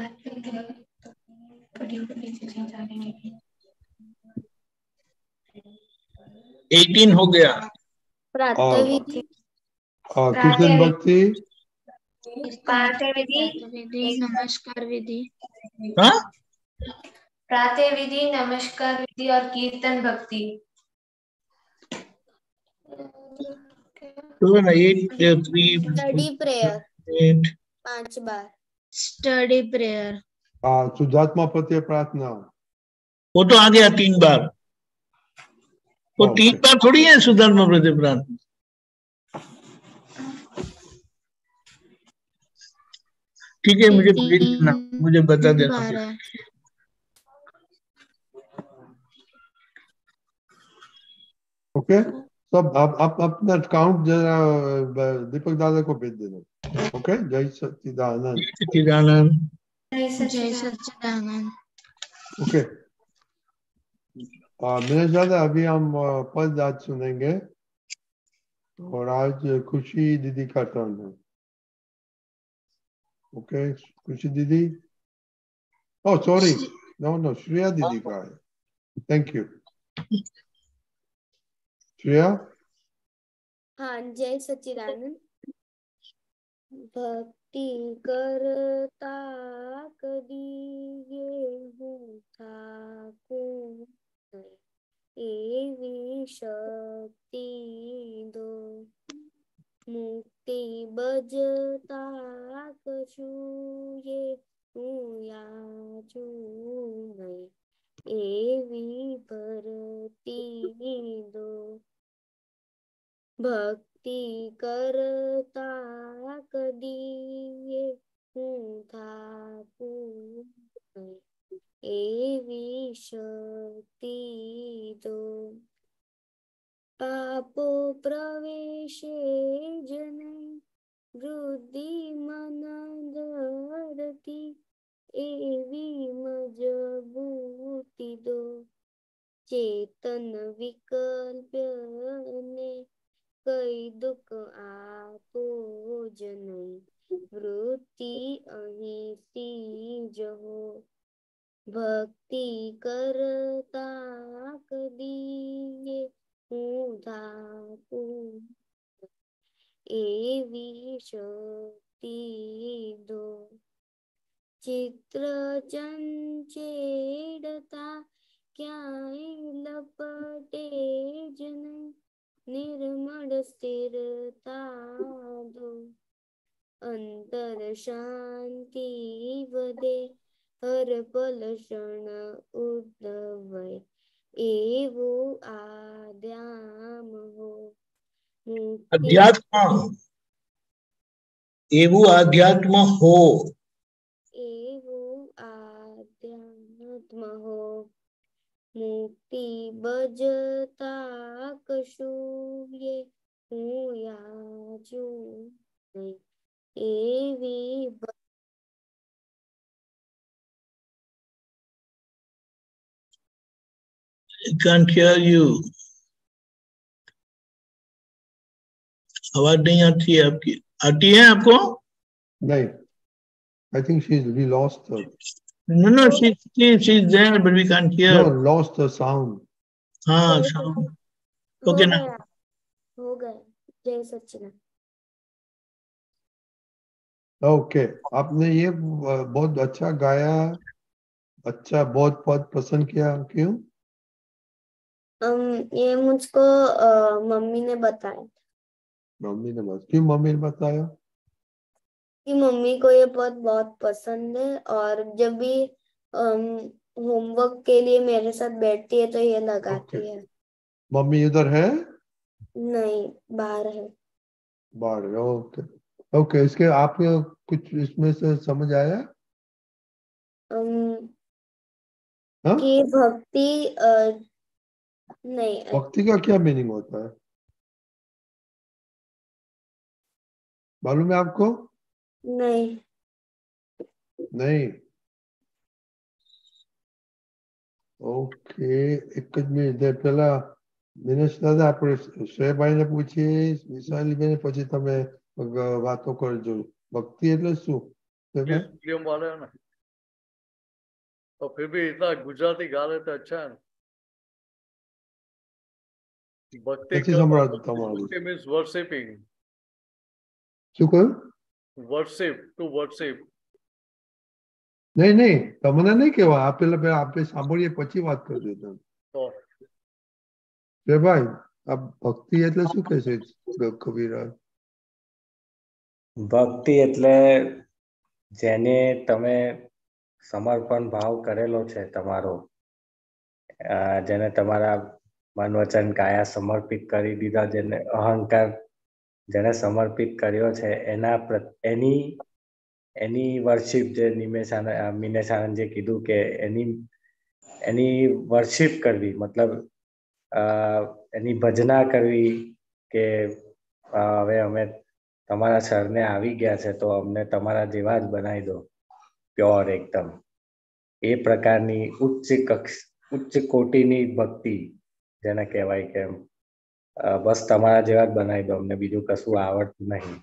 18 हो गया। प्रातः विधि, कृष्ण भक्ति, प्रातः विधि, नमस्कार विधि, हाँ प्रातः विधि, नमस्कार विधि और कीर्तन भक्ति। तो ना 8 3 स्टडी प्रेयर 8 5 बार, स्टडी प्रेयर, शुद्धात्मा प्रति प्रार्थना, वो तो आ गया 3 बार। वो 3 बार थोड़ी है शुद्धात्मा प्रति प्रार्थना। ठीक है, मुझे भेज देना, मुझे बता देना। ओके, सब आप अपना काउंट जरा दीपक दादा को भेज देना। ओके, जय सच्चिदानंद। सच्चिदानंद, जय सच्चिदानंद। ओके, दिनेश दादा अभी हम पद आज सुनेंगे और आज खुशी दीदी का टर्न है। ओके, खुशी दीदी, ओह सॉरी, नो श्रेया दीदी का है। Thank you Shreya. हाँ, जय सच्चिदानंद। भक्ति करता कदी हूँ ठाकुर, एवी शक्ति दो, मुक्ति बजता कछु ये हूँ याचू नहीं, एवी भरती दो। भक्ति करता कदी हूँ ठाकुर, एवी शक्ति दो। पापो प्रवेशे जनै, वृद्धि मन धरती, एवी मजबूती दो। चेतन विकल्प ने कई दुख आपो जनै, वृत्ति अहीं तीज हो। भक्ति करता कदी हूँ ठाकुर, एवी शक्ति दो। चित्र चंचेड़ता क्याय लपटे जनै, निर्मल स्थिरता दो। अंतर शांति वदे, हर पल क्षण उद्भवै, एवो आद्याम हो। अध्यात्म, एवो आध्यात्म हो, एवो आध्यात्म हो। मुक्ति बजता कछु ये हूँ याचू नहीं, एवी I can't hear you. आवाज नहीं आती है आपकी, आती है आपको? नहीं, I think we lost her. No, she's there, but we can't hear. No, lost the sound. हाँ, sound. Okay ना? हो गया। जय सच्चिदानंद। ओके, आपने ये बहुत अच्छा गाया, अच्छा, बहुत बहुत पसंद किया। क्यों? ये मुझको मम्मी ने बताया। क्यों मम्मी ने बताया? कि मम्मी को ये पद बहुत पसंद है और जब भी होमवर्क के लिए मेरे साथ बैठती है तो ये लगाती है। मम्मी इधर है? नहीं, बाहर है। बाहर है, ओके ओके। इसके आपको कुछ इसमें से समझ आया? कि भक्ति नहीं, भक्ति का क्या मीनिंग होता है मालूम है आपको? नहीं। नहीं ઓકે એક જ મિનિટ પેલા દિનેશ દાદા આપણે શ્રેયભાઈ ને પૂછીએ વિશાલીબેન પછી તમે વાતો કરજો ભક્તિ એટલે શું मीडियम वाले हैं ना और फिर भी इतना गुजराती गा रहे थे अच्छा है भक्ति मीन्स वर्शिपिंग શું કહ્યું वर्शिप टू वर्शिप નહીં નહીં તમને નહીં કેવા આ પેલા આપણે સાંભળીએ પછી વાત કરજો તમે ભાઈ આ ભક્તિ એટલે શું કહે છે કબીરા ભક્તિ એટલે જેને તમે સમર્પણ ભાવ કરેલો છે તમારો જેને તમારા મન વચન કાયા સમર્પિત કરી દીધા જેને અહંકાર જેને સમર્પિત કર્યો છે એની વર્શિપ જે મિનેશ આનંદ જે કીધું કે એની વર્શિપ કરવી મતલબ એની ભજના કરવી કે હવે અમે તમારા શરણે આવી ગયા છે તો અમને તમારા જેવા જ બનાવી દો પ્યોર એકદમ એ પ્રકારની ઉચ્ચ કોટીની ભક્તિ જેને કહેવાય કે બસ તમારા જેવા જ બનાવી દો અમને બીજું કશું આવડતું નહીં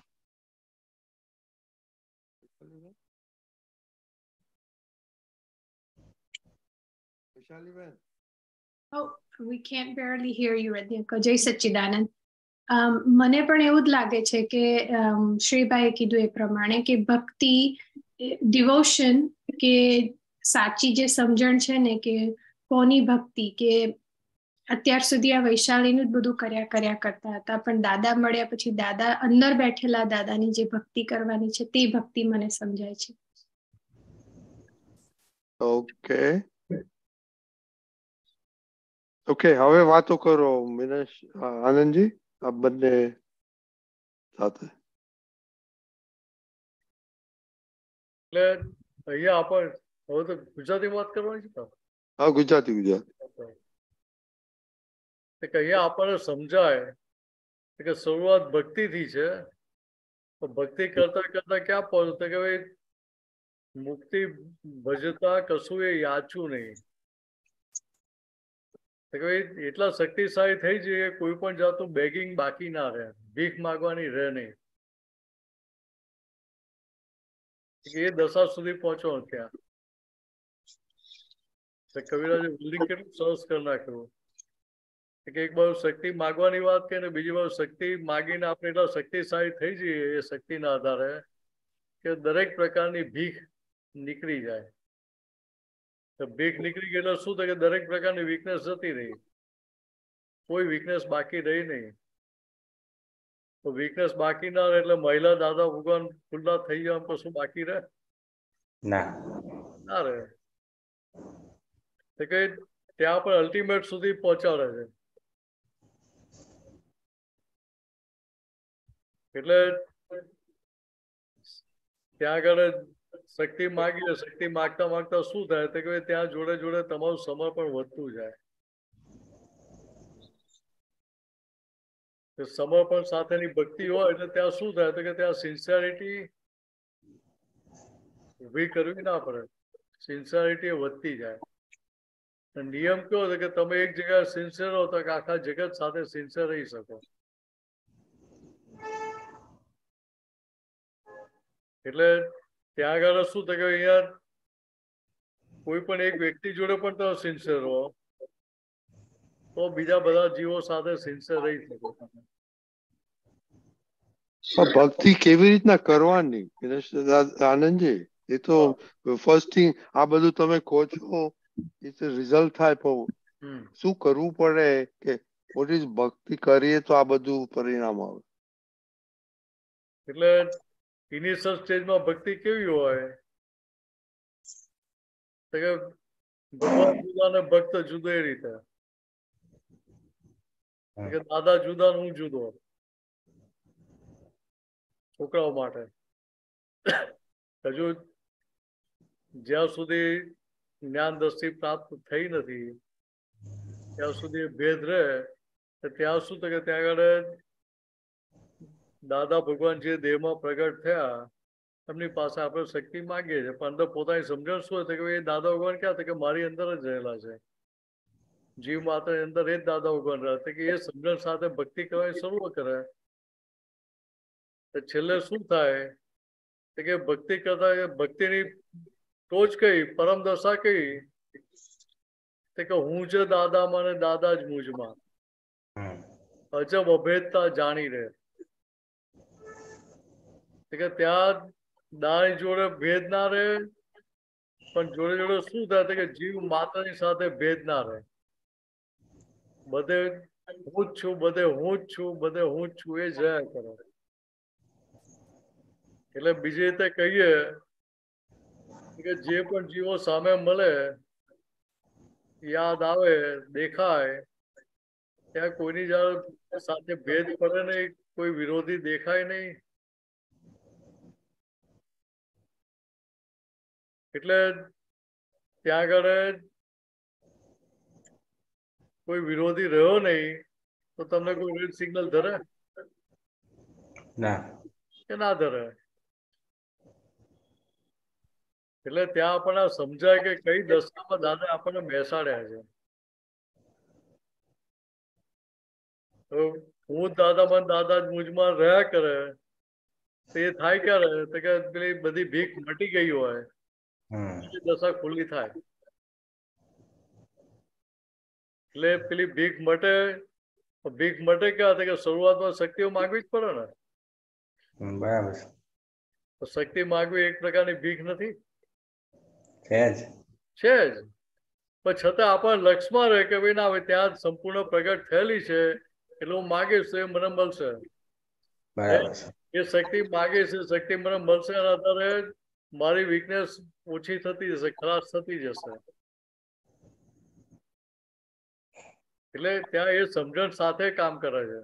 Oh, we can't barely hear you, Radhika. Jai Sachidanand. મને પણ એવું જ લાગે છે કે શ્રીભાઈએ કીધું એ પ્રમાણે કે ભક્તિ ડિવોશન કે સાચી જે સમજણ છે ને કે કોની ભક્તિ કે અત્યાર સુધી આ વૈશાલીનું જ બધું કર્યા કરતા હતા પણ દાદા મળ્યા પછી દાદા અંદર બેઠેલા દાદાની જે ભક્તિ કરવાની છે તે ભક્તિ મને સમજાય છે ઓકે ઓકે હવે વાતો કરો મિનેશ આનંદજી આ બંને સાથે એટલે અહીંયા આપણે હવે તો ગુજરાતી વાત કરવાની છે હા ગુજરાતી અહીંયા આપણને સમજાય કે શરૂઆત ભક્તિથી છે તો ભક્તિ કરતા કરતા ક્યાં પહોંચે કે ભાઈ મુક્તિ ભજતા કશું એ યાચું નહીં એટલા શક્તિશાળી થઈ જઈએ કોઈ પણ જાતનું બેગિંગ બાકી ના રહે ભીખ માગવાની રહે નહીં એ દશા સુધી પહોંચો ત્યાં કવિરાજે બિલ્ડિંગ કેટલું સરસ કરી નાખ્યું કે એક બાજુ શક્તિ માગવાની વાત કે બીજી બાજુ શક્તિ માગીને આપણે એટલા શક્તિશાળી થઈ જઈએ એ શક્તિના આધારે કે દરેક પ્રકારની ભીખ નીકળી જાય ભીખ નીકળી ગયેલા શું થાય કે દરેક પ્રકારની વીકનેસ જતી રહી કોઈ વીકનેસ બાકી રહી નહીં તો વીકનેસ બાકી ના રહે એટલે મહિલા દાદા ભગવાન ખુલ્લા થઈ જાય કશું બાકી રહે ના રહે કે ત્યાં પણ અલ્ટિમેટ સુધી પહોંચાડે છે એટલે ત્યાં આગળ શક્તિ માગી શક્તિ માગતા માગતા શું થાય તો કે ત્યાં જોડે જોડે તમારું સમર્પણ વધતું જાય સમર્પણ સાથેની ભક્તિ હોય એટલે ત્યાં શું થાય તો કે ત્યાં સિન્સિયરિટી ઉભી કરવી ના પડે સિન્સિયરિટી વધતી જાય નિયમ કેવો છે કે તમે એક જગ્યાએ સિન્સિયર હો તો કે આખા જગત સાથે સિન્સિયર રહી શકો એટલે ત્યાં આગળ શું થાય કે અહીંયા કોઈ પણ એક વ્યક્તિ જોડે પણ તમે સિન્સિયર હો તો બીજા બધા જીવો સાથે સિન્સિયર રહી શકો ભક્તિ કેવી રીતના કરવાની આનંદજી એ તો ફર્સ્ટ થિંગ આ બધું તમે કહો છો રિઝલ્ટ થાય પણ શું કરવું પડે કે પોલીસ ભક્તિ કરીએ તો આ બધું પરિણામ આવે એટલે ઇનિશિયલ સ્ટેજમાં ભક્તિ કેવી હોય તો કે ભગવાન જુદા ને ભક્ત જુદો એ રીતે કે દાદા જુદા હું જુદો છોકરાઓ માટે હજુ જ્યાં સુધી જ્ઞાન દ્રષ્ટિ પ્રાપ્ત થઈ નથી ત્યાં સુધી ભેદ રહે ત્યાં શું કે ત્યાં આગળ દાદા ભગવાન જે દેહમાં પ્રગટ થયા એમની પાસે આપણે શક્તિ માંગીએ છીએ, પણ અંદર પોતાની સમજણ શું હતી કે એ દાદા ભગવાન ક્યાં હતા કે મારી અંદર જ રહેલા છે, જીવ માત્ર અંદર એ જ દાદા ભગવાન રહે કે એ સમજણ સાથે ભક્તિ કરવાની શરૂ કરે તો છેલ્લે શું થાય કે ભક્તિ કરતા ભક્તિની ટોચ કઈ પરમ દશા કઈ કે હું જ દાદામાં ને દાદા જ મુજમાં અજબ અભેદતા જાણી રહે કે ત્યાં દાની જોડે ભેદ ના રહે, પણ જોડે જોડે શું થાય કે જીવ માતાની સાથે ભેદ ના રહે, બધે હું જ છું, બધે હું જ છું, બધે હું જ છું, એ જ રહ્યા કરે. એટલે બીજી રીતે કહીએ કે જે પણ જીવો સામે મળે, યાદ આવે, દેખાય, ત્યાં કોઈની સાથે ભેદ પડે નહીં, કોઈ વિરોધી દેખાય નહીં. એટલે ત્યાં આગળ કોઈ વિરોધી રહ્યો નહીં તો તમને કોઈ રેડ સિગ્નલ ધરે ના કે ના ધરે. એટલે ત્યાં આપણને સમજાય કે કઈ દશામાં દાદા આપણને બેસાડ્યા છે. તો હું દાદામાં દાદા જ મુજમાં રહ્યા કરે તો એ થાય ક્યારે તો કે પેલી બધી ભીખ મટી ગઈ હોય દશા ખુલ્લી થાય. એટલે પેલી ભીખ મટે ક્યાં કે શરૂઆતમાં શક્તિઓ માગવી જ પડે ને. બરાબર. તો શક્તિ માગવી એક પ્રકારની ભીખ નથી? છે જ. પણ છતાં આપણને લક્ષમાં રહે કે ભાઈ ના હવે ત્યાં સંપૂર્ણ પ્રગટ થયેલી છે એટલે હું માગીશ તો એ મને મળશે. બરાબર. એ શક્તિ માગીશ, શક્તિ મને મળશે અને અત્યારે મારી વીકનેસ ઓછી થતી જશે, ખલાસ થતી જશે. એટલે ત્યાં એ સમજણ સાથે કામ કરે છે.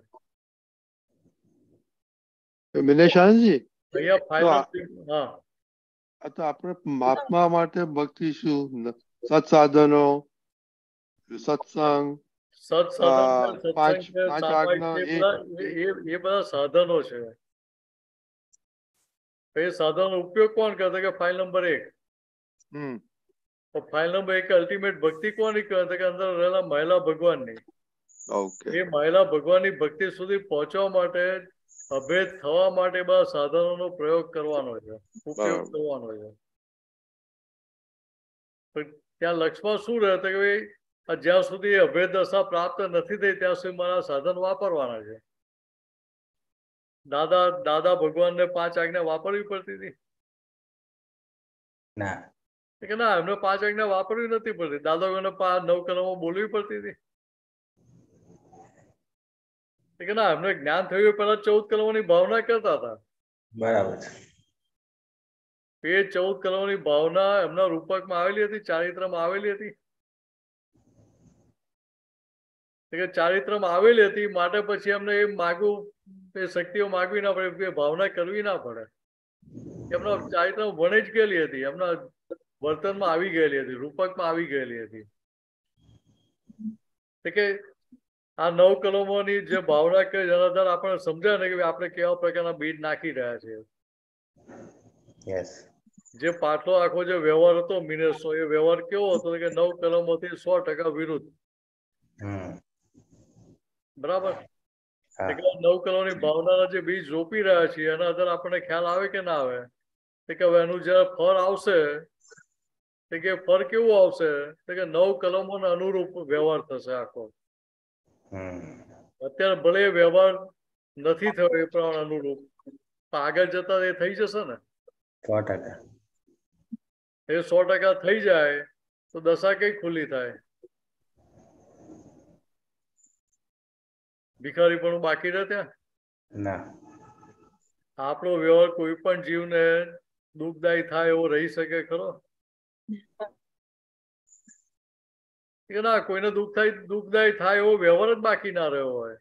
મિનેશાનજી, અહીંયા ફાઇનલ હા તો આપણે માપવા માટે ભક્તિ શું સત્સાધનો, સત્સંગ, પાંચ આજ્ઞા, એ બધા સાધનો છે. એ સાધનો ઉપયોગ કોણ કરતા કે ફાઇલ નંબર 1. તો ફાઇલ નંબર 1 અલ્ટિમેટ ભક્તિ કોની કરે કે અંદર રહેલા મહિલા ભગવાનની. એ મહિલા ભગવાનની ભક્તિ સુધી પહોંચવા માટે, અભેદ થવા માટે બધા સાધનોનો પ્રયોગ કરવાનો છે, ઉપયોગ કરવાનો છે. ત્યાં લક્ષ્યમાં શું રહે કે ભાઈ જ્યાં સુધી અભેદ દશા પ્રાપ્ત નથી થઈ ત્યાં સુધી મારા સાધન વાપરવાના છે. દાદા ભગવાનને 5 આજ્ઞા વાપરવી પડતી હતી? ના. કે ના, એમને 5 આજ્ઞા વાપરવી નથી પડતી. દાદા ભગવાનને 9 કલમો બોલવી પડતી હતી? કે ના, એમને જ્ઞાન થયું પહેલા 14 કલમોની ભાવના કરતા હતા. બરાબર. એ 14 કલમોની ભાવના એમના રૂપકમાં આવેલી હતી, ચારિત્રમાં આવેલી હતી. ચારિત્રમાં આવેલી હતી માટે પછી એમને એ માગવું, એ શક્તિઓ માગવી ના પડે, ભાવના કરવી ના પડે. એમના ચારિત્રમાં વણી જ ગયેલી હતી, એમના વર્તનમાં આવી ગયેલી હતી, રૂપકમાં આવી ગયેલી હતી. કે આ 9 કલમોની જે ભાવના કરી જેના દ્વારા આપણને સમજાય ને કે આપણે કેવા પ્રકારના બીજ નાખી રહ્યા છીએ. જે પાછલો આખો જે વ્યવહાર હતો મિનેસનો, એ વ્યવહાર કેવો હતો કે 9 કલમોથી 100% વિરુદ્ધ. બરાબર. 9 કલમની ભાવનાના જે બીજ રોપી રહ્યા છીએ એના આધારે આપણને ખ્યાલ આવે કે ના આવે કે હવે એનું જયારે ફળ આવશે કે ફળ કેવું આવશે કે 9 કલમોને અનુરૂપ વ્યવહાર થશે આખો. અત્યારે ભલે વ્યવહાર નથી થયો એ પ્રમાણે અનુરૂપ, આગળ જતા એ થઈ જશે ને. 100%. એ 100% થઈ જાય તો દશા કઈ ખુલ્લી થાય? ભિખારી પણ બાકી રહે ત્યાં? ના. આપણો વ્યવહાર કોઈ પણ જીવને દુઃખદાયી થાય એવો રહી શકે ખરો? કે ના, કોઈને દુઃખદાયી થાય એવો વ્યવહાર જ બાકી ના રહ્યો હોય.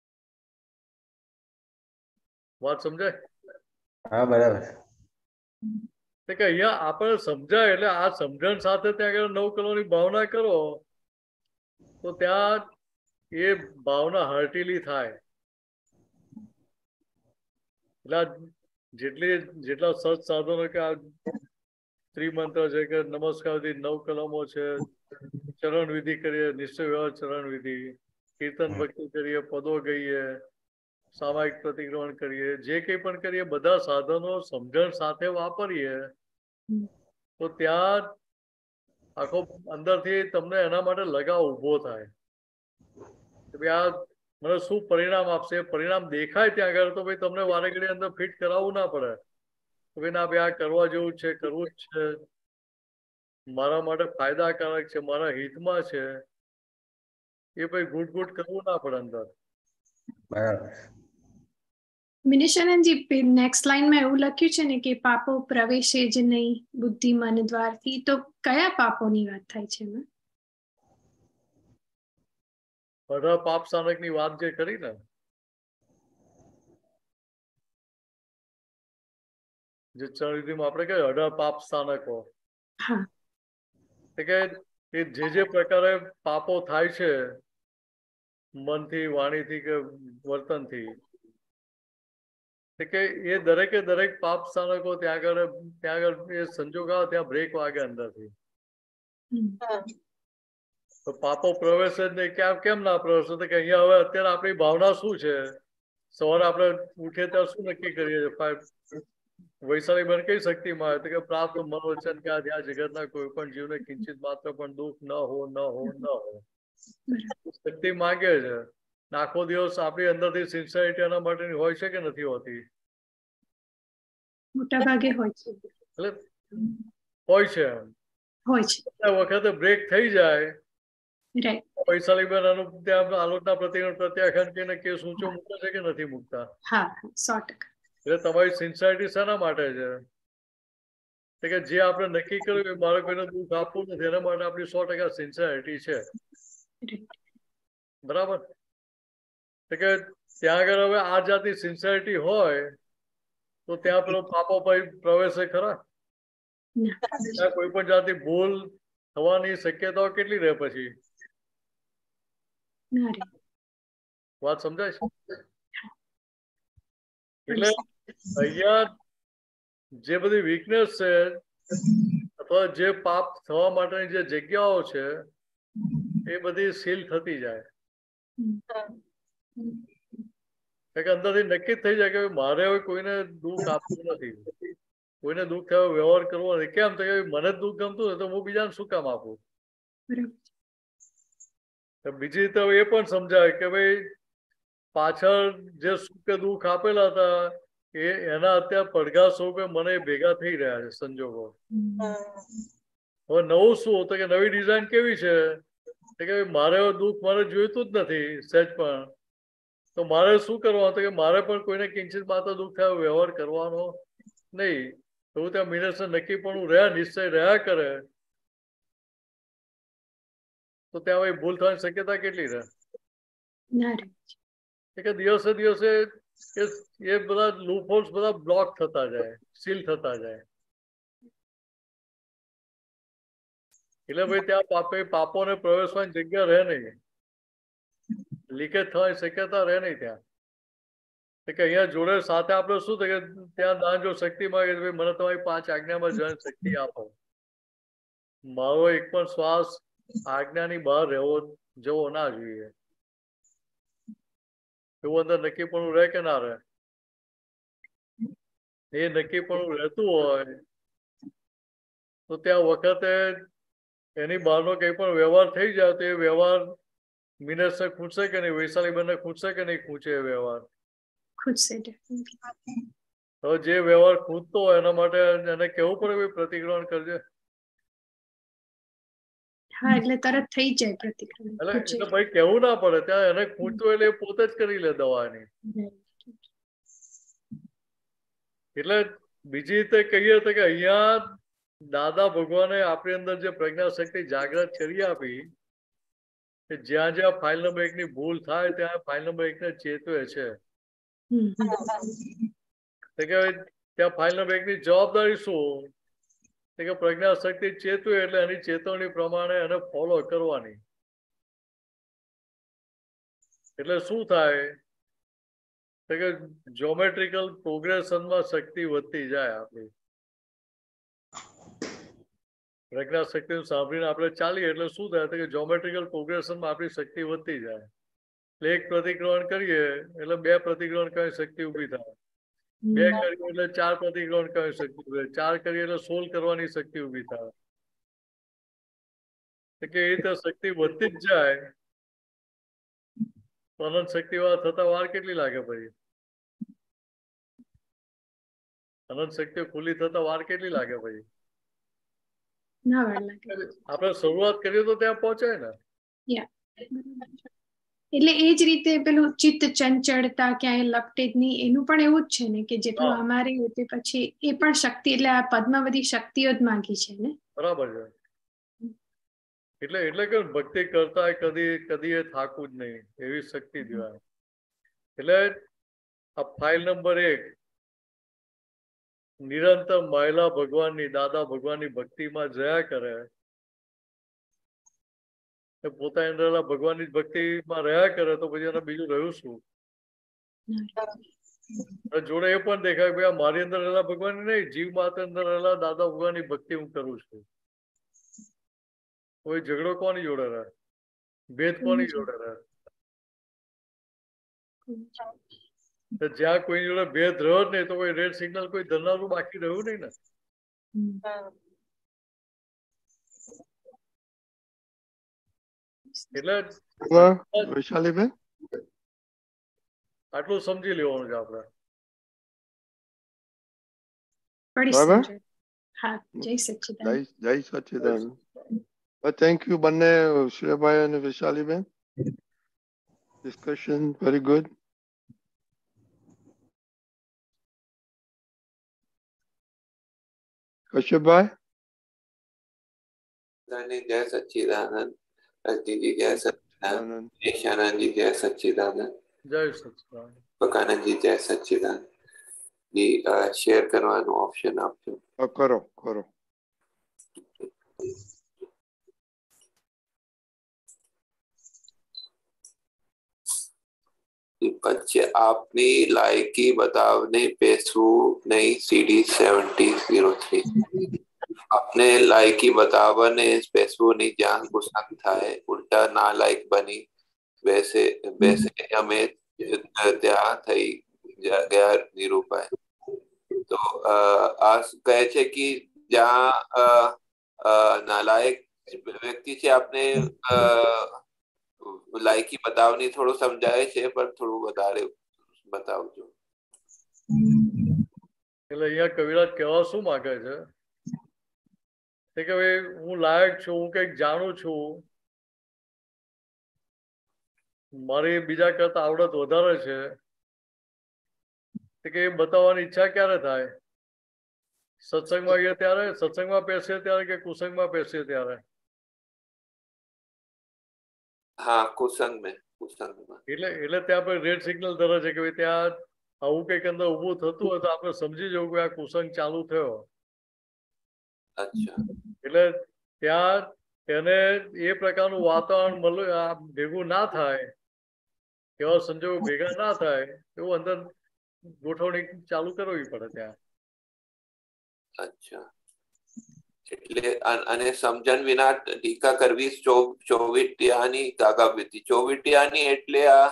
વાત સમજાય? હા, બરાબર. કે અહીંયા આપણે સમજાય એટલે આ સમજણ સાથે ત્યાં આગળ 9 કલમની ભાવના કરો તો ત્યાં એ ભાવના હર્ટીલી થાય. એટલે જેટલા સત સાધનો કે આ ત્રિમંત્ર છે કે નમસ્કાર વિધિ 9 કલમો છે, ચરણ વિધિ કરીએ, નિશ્ચય વ્યવહાર ચરણ વિધિ, કીર્તન ભક્તિ કરીએ, પદો ગઈએ, સામાયિક પ્રતિક્રમણ કરીએ, જે કંઈ પણ કરીએ બધા સાધનો સમજણ સાથે વાપરીએ તો ત્યાં આખો અંદરથી તમને એના માટે લગાવ ઉભો થાય કે ભાઈ આ મને શું પરિણામ આપશે. પરિણામ દેખાય ત્યાં આગળ તો ભાઈ તમને વારે ઘડી અંદર ફિટ કરાવવું ના પડે કે ભાઈ ના ભાઈ આ કરવા જેવું છે, કરવું જ છે, મારા માટે ફાયદાકારક છે, મારા હિતમાં છે, એ ભાઈ ગુટ કરવું ના પડે અંદર. મિનિશાનંદજી નેક્સ્ટ લાઈનમાં એવું લખ્યું છે ને કે પાપો પ્રવેશે જ નહીં બુદ્ધિ મન દ્વારથી, તો કયા પાપોની વાત થાય છે એમાં? બધા પાપ સ્થાનક ની વાત જે કરી ને, જે ચરિત્રમાં આપણે કહીએ 18 પાપ સ્થાનકો, કે જે પ્રકારે પાપો થાય છે મનથી, વાણીથી કે વર્તનથી, કે એ દરેક પાપ સ્થાનકો ત્યાં આગળ એ સંજોગ આવે ત્યાં બ્રેક વાગે અંદરથી. તો પાપો પ્રવેશે જ નહીં. કેમ ના પ્રવેશે? તો કે અહીંયા હવે અત્યારે આપણી ભાવના શું છે? સવારે આપણે ઉઠીએ ત્યારે શું નક્કી કરીએ છીએ? વૈશાલી બેન કઈ શક્તિમાં તો કે પ્રાપ્ત મનોવચન કે આ જગતના કોઈ પણ જીવને કિંચિત માત્ર પણ દુઃખ ન હો. શક્તિ માંગે છે. આખો દિવસ આપણી અંદરથી સિન્સિયરિટી એના માટેની હોય છે કે નથી હોતી? મોટા ભાગે હોય છે. એટલે હોય છે. વખતે બ્રેક થઈ જાય, વૈશાલી બેન એનું ત્યાં આલોચના પ્રત્યાખ્યાન કરીને કેસ ઊંચો મૂકે છે કે નથી મૂકતા? 100%. એટલે તમારી સિન્સિયરિટી શેના માટે છે? કે જે આપણે નક્કી કર્યું કે મારે કોઈને દુઃખ આપવું નથી એના માટે આપણી 100% સિન્સિયરિટી છે. બરાબર? કે ત્યાં આગળ હવે આ જાતની સિન્સિયરિટી હોય તો ત્યાં પેલો પાપો પ્રવેશે ખરા? ત્યાં કોઈ પણ જાતની ભૂલ થવાની શક્યતાઓ કેટલી રહે પછી? વાત સમજાય છે? એટલે અહીંયા જે બધી વીકનેસ છે અથવા જે પાપ થવા માટેની જે જગ્યાઓ છે એ બધી સીલ થતી જાય. અંદરથી નક્કી થઈ જાય કે મારે હવે કોઈને દુઃખ આપવું નથી, કોઈને દુઃખ થયો વ્યવહાર કરવો નથી. કેમ તો કે મને જ દુઃખ ગમતું હોય તો હું બીજાને શું કામ આપું? બીજી રીતે એ પણ સમજાય કે ભાઈ પાછળ જે સુખ કે દુઃખ આપેલા હતા એના અત્યારે પડઘા સ્વરૂપે મને ભેગા થઈ રહ્યા છે સંજોગો. હવે નવું શું તો કે નવી ડિઝાઇન કેવી છે કે મારે દુઃખ મારે જોઈતું જ નથી સહેજ પણ, તો મારે શું કરવાનું? તો કે મારે પણ કોઈને કિંચિત માત્ર દુઃખ થયો વ્યવહાર કરવાનો નહીં. એવું ત્યાં મિનસ નક્કી પણ રહ્યા, નિશ્ચય રહ્યા કરે તો ત્યાં ભાઈ ભૂલ થવાની શક્યતા કેટલી રહે? કે દિવસે દિવસે એ બધા લૂપહોલ્સ બધા બ્લોક થતા જાય, સીલ થતા જાય. એટલે ભાઈ ત્યાં પાપોને પ્રવેશવાની જગ્યા રહે નહીં, લીકેજ થવાની શક્યતા રહે નહીં ત્યાં. કે અહીંયા જોડે સાથે આપણે શું થાય કે ત્યાં દાન જો શક્તિ માંગે ભાઈ મને તમારી 5 આજ્ઞામાં જન શક્તિ આપો, મારો એક પણ શ્વાસ આજ્ઞાની બહાર જવો ના જોઈએ. એવું અંદર નક્કી પણ રહે કે ના રહે? એ નક્કી પણ રહેતું હોય તો ત્યાં વખતે એની બહારનો કઈ પણ વ્યવહાર થઈ જાય તો એ વ્યવહાર મિનેશને ખૂટશે કે નહીં? વૈશાલી બેનને ખૂટશે કે નહીં ખૂટે? એ વ્યવહાર ખૂટશે. હવે જે વ્યવહાર ખૂટતો હોય એના માટે એને કેવું પડે પ્રતિક્રમણ કરજે. હા, એટલે તરત થઈ જાય પ્રતિક્રમણ. એટલે ભાઈ કેવું ના પડે, ત્યાં એને ખૂટતું એટલે એ પોતે જ કરી લે દવાની. એટલે બીજી રીતે કહીએ તો કે અહીંયા દાદા ભગવાને આપણી અંદર જે પ્રજ્ઞા શક્તિ જાગૃત કરી આપી કે જ્યાં જ્યાં ફાઇલ નંબર 1 ની ભૂલ થાય ત્યાં ફાઇલ નંબર 1 ને ચેતવે છે. ત્યાં ફાઇલ નંબર 1 ની જવાબદારી શું? કે પ્રજ્ઞા શક્તિ ચેતવે એટલે એની ચેતવણી પ્રમાણે એને ફોલો કરવાની. એટલે શું થાય કે જ્યોમેટ્રિકલ પ્રોગ્રેશનમાં શક્તિ વધતી જાય આપણી. પ્રજ્ઞા શક્તિ સાંભળીને આપણે ચાલીએ એટલે શું થાય કે જ્યોમેટ્રિકલ પ્રોગ્રેશનમાં આપણી શક્તિ વધતી જાય. એટલે એક પ્રતિક્રમણ કરીએ એટલે બે પ્રતિક્રમણ કરવાની શક્તિ ઊભી થાય, બે કરીએ એટલે ચાર પ્રતિક્રમણ કરવાની શક્તિ ઊભી થાય, ચાર કરીએ એટલે 16 કરવાની શક્તિ ઊભી થાય. કે એ રીતે શક્તિ વધતી જ જાય. અનંત શક્તિ વાળા થતા વાર કેટલી લાગે પછી? અનંત શક્તિ ખુલ્લી થતા વાર કેટલી લાગે પછી? આપણે શરૂઆત કરીએ તો ત્યાં પહોંચાય ને. એટલે એ જ રીતે પેલું ચિત્ત ચંચળતા ક્યાંય લપટે જ નહીં, એનું પણ એવું જ છે ને કે જેટલું અમારે તે પછી એ પણ શક્તિ, એટલે આ પદમાં બધી શક્તિઓ જ માંગી છે ને. બરાબર છે. એટલે કે ભક્તિ કરતા કદી એ થાકવું જ નહીં એવી શક્તિ દેવાય. એટલે આ ફાઇલ નંબર 1 નિરંતર મહિલા ભગવાનની, દાદા ભગવાનની ભક્તિમાં જયા કરે, પોતાની અંદર ભગવાનની ભક્તિમાં રહ્યા કરે તો પછી એને બીજું રહ્યું શું? જોડે એ પણ દેખાય ભાઈ મારી અંદર રહેલા ભગવાન નહીં, જીવ માત્ર અંદર રહેલા દાદા ભગવાનની ભક્તિ હું કરું છું. કોઈ ઝઘડો કોની જોડે રહે? ભેદ કોની જોડે રહે? જ્યાં કોઈ જોડે ભેદ રહ્યો જ નહીં તો કોઈ રેડ સિગ્નલ કોઈ ધરનારું બાકી રહ્યું નહીં ને. એટલે વૈશાલીબેન આટલું સમજી લેવાનું છે આપણે. જય સચ્ચિદાનંદ. થેન્ક યુ બંને શ્રેયભાઈ અને વૈશાલીબેન. Discussion very good. કશ્યપભાઈ. જય સચ્ચિદાનંદ. રજનીજી જય સચ્ચિદાનંદ. ઈશાનંદજી જય સચ્ચિદાનંદ. જય સચ્ચિદાનંદ. પકાનંદજી જય સચ્ચિદાનંદ. જી શેર કરવાનું ઓપ્શન આપજો. કરો કરો. बच्चे आपनी लायकी बतावने पेशू नहीं सीडी 7003 अपने लायकी बतावने पेशू नहीं जान गुस्सा था है उल्टा नालायक बनी वैसे वैसे हमें ત્યાં થઈ ગયા નિરૂપાય. તો આ કહે છે કે જ્યાં નાલાયક વ્યક્તિ છે આપને લાયકી બતાવની થોડું સમજાય છે પણ થોડું વધારે બતાવજો. એટલે અહીંયા કવિરાજ કહેવા શું માંગે છે કે ભાઈ હું લાયક છું, હું કઈક જાણું છું, મારી બીજા કરતા આવડત વધારે છે, કે એ બતાવવાની ઈચ્છા ક્યારે થાય? સત્સંગમાં ગયા ત્યારે, સત્સંગમાં બેસીએ ત્યારે કે કુસંગમાં બેસીએ ત્યારે? હા કુસંગમાં. એટલે ત્યાં પર રેડ સિગ્નલ ધરે છે કે ભાઈ ત્યાં આવું કઈક અંદર ઉભું થતું હોય તો આપણે સમજી જવું કે આ કુસંગ ચાલુ થયો. એટલે ત્યાં એને એ પ્રકારનું વાતાવરણ ભેગું ના થાય, એવા સંજોગો ભેગા ના થાય એવું અંદર ગોઠવણી ચાલુ કરવી પડે ત્યાં. અચ્છા. એટલે અને સમજણ વિના ટીકા કરવી ચોવીટિયાની કાગાવૃત્તિ. ચોવીટિયાની એટલે આ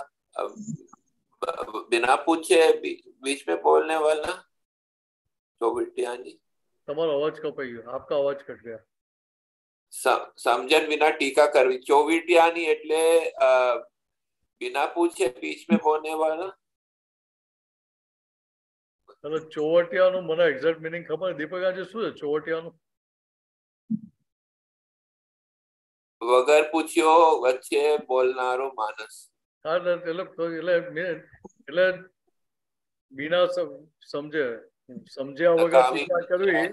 बिना पूछे बीच में बोलने वाला ચોવીટિયાની. તમારો અવાજ કપાઈ ગયો, આપકા અવાજ કટ ગયા. સમજણ વિના ટીકા કરવી. ચોવીટિયાની એટલે बिना पूछे बीच में बोलने वाला. એટલે ચોવટિયાનું મને એક્ઝેક્ટ મીનિંગ ખબર. દીપક આજે શું છે ચોવટિયાનું? વગર પૂછ્યો વચ્ચે બોલનારો માણસ. એટલે બિના સમજ્યા વગર ટીકા કરવી.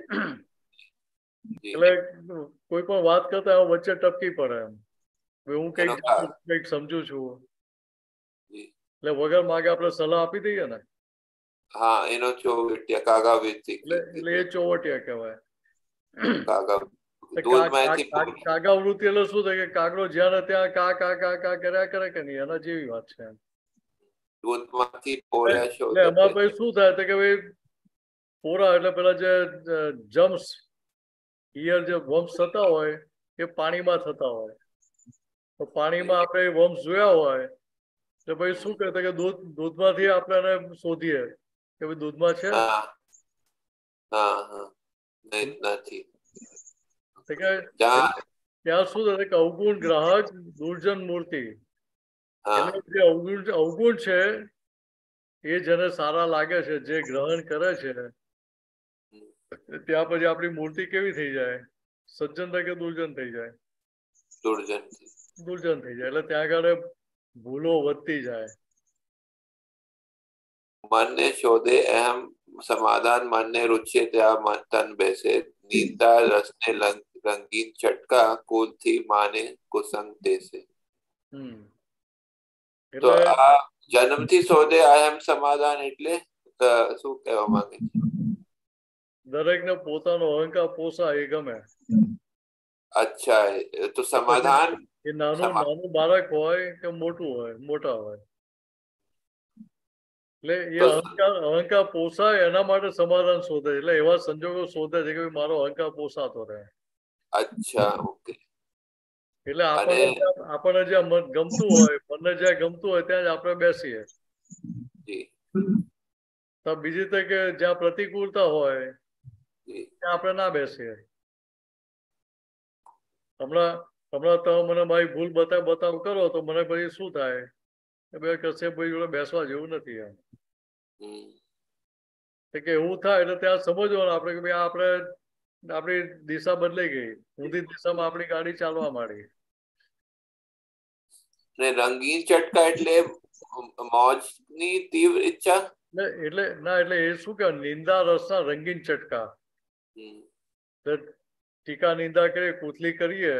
એટલે કોઈ પણ વાત કરતા વચ્ચે ટપકી પડે એમ હું કઈક સમજુ છું એટલે વગર માગે આપણે સલાહ આપી દઈએ ને. હા એનો ચોવટિયા કાગાવૃત્તિ. એટલે એ ચોવટિયા કહેવાય. કાગાવૃત્તિ એટલે શું થાય કે કાગડો જ્યાં ત્યાં કા કા કા કા કર્યા કરે કે નહીં, એના જેવી વાત છે. દૂધમાંથી પોર્યા એટલે શોધે એમાં પછી શું થાય તો કે ભાઈ પોરા એટલે પેલા જે જમ્સ ઈયર જે વમ્સ થતા હોય એ પાણીમાં થતા હોય, તો પાણીમાં આપણે વમ્સ જોયા હોય તો ભાઈ શું કહેતા કે દૂધમાંથી આપણે એને શોધીએ કે ભાઈ દૂધમાં છે. હા હા હા નથી. ત્યાં શું થશે કે અવગુણ ગ્રાહક દુર્જન મૂર્તિ, એટલે જે અવગુણ છે એ જેને સારા લાગે છે, જે ગ્રહણ કરે છે, ત્યાં પછી આપણી મૂર્તિ કેવી થઈ જાય? સજ્જન થાય કે દુર્જન થઈ જાય? દુર્જન થઈ જાય. એટલે ત્યાં આગળ ભૂલો વધતી જાય. મનને શોધે એમ સમાધાન, મનને રૂચે ત્યાં તન બેસે, નીંદા રસને રંગીન ચટકા, કુલથી માને કુસંગ દેશે. તો આ જન્મથી શોધે એમ સમાધાન એટલે શું કહેવા માંગે છે? દરેકને પોતાનો અહંકાર પોસાય એ ગમે. અચ્છા, તો સમાધાન એ નાનું બાળક હોય કે મોટું હોય, મોટા હોય, એટલે એ અહંકાર પોસાય એના માટે સમાધાન શોધે. એટલે એવા સંજોગો શોધે છે કે મારો અહંકાર પોસાતો રહે. અચ્છા, ઓકે. એટલે આપણને જ્યાં મન ગમતું હોય, મનને જ્યાં ગમતું હોય ત્યાં જ આપણે બેસીએ. તો બીજી રીતે કે જ્યાં પ્રતિકૂળતા હોય ત્યાં આપણે ના બેસીએ. હમણાં તો મને મારી ભૂલ બતાવ કરો તો મને પછી શું થાય કે ભાઈ કશે ભાઈ જોડે બેસવા જેવું નથી એમ. કે એવું થાય એટલે ત્યાં સમજવાનું આપણે કે ભાઈ આપણે આપણી દિશા બદલાઈ ગઈ, ઊંધી દિશામાં આપણી ગાડી ચાલવા માંડી. રંગીન ચટકા એટલે મોજની તીવ્ર ઈચ્છા. એટલે એ શું કે નિંદા રસના રંગીન ચટકા. ટીકા નિંદા કરીએ, કૂથલી કરીએ,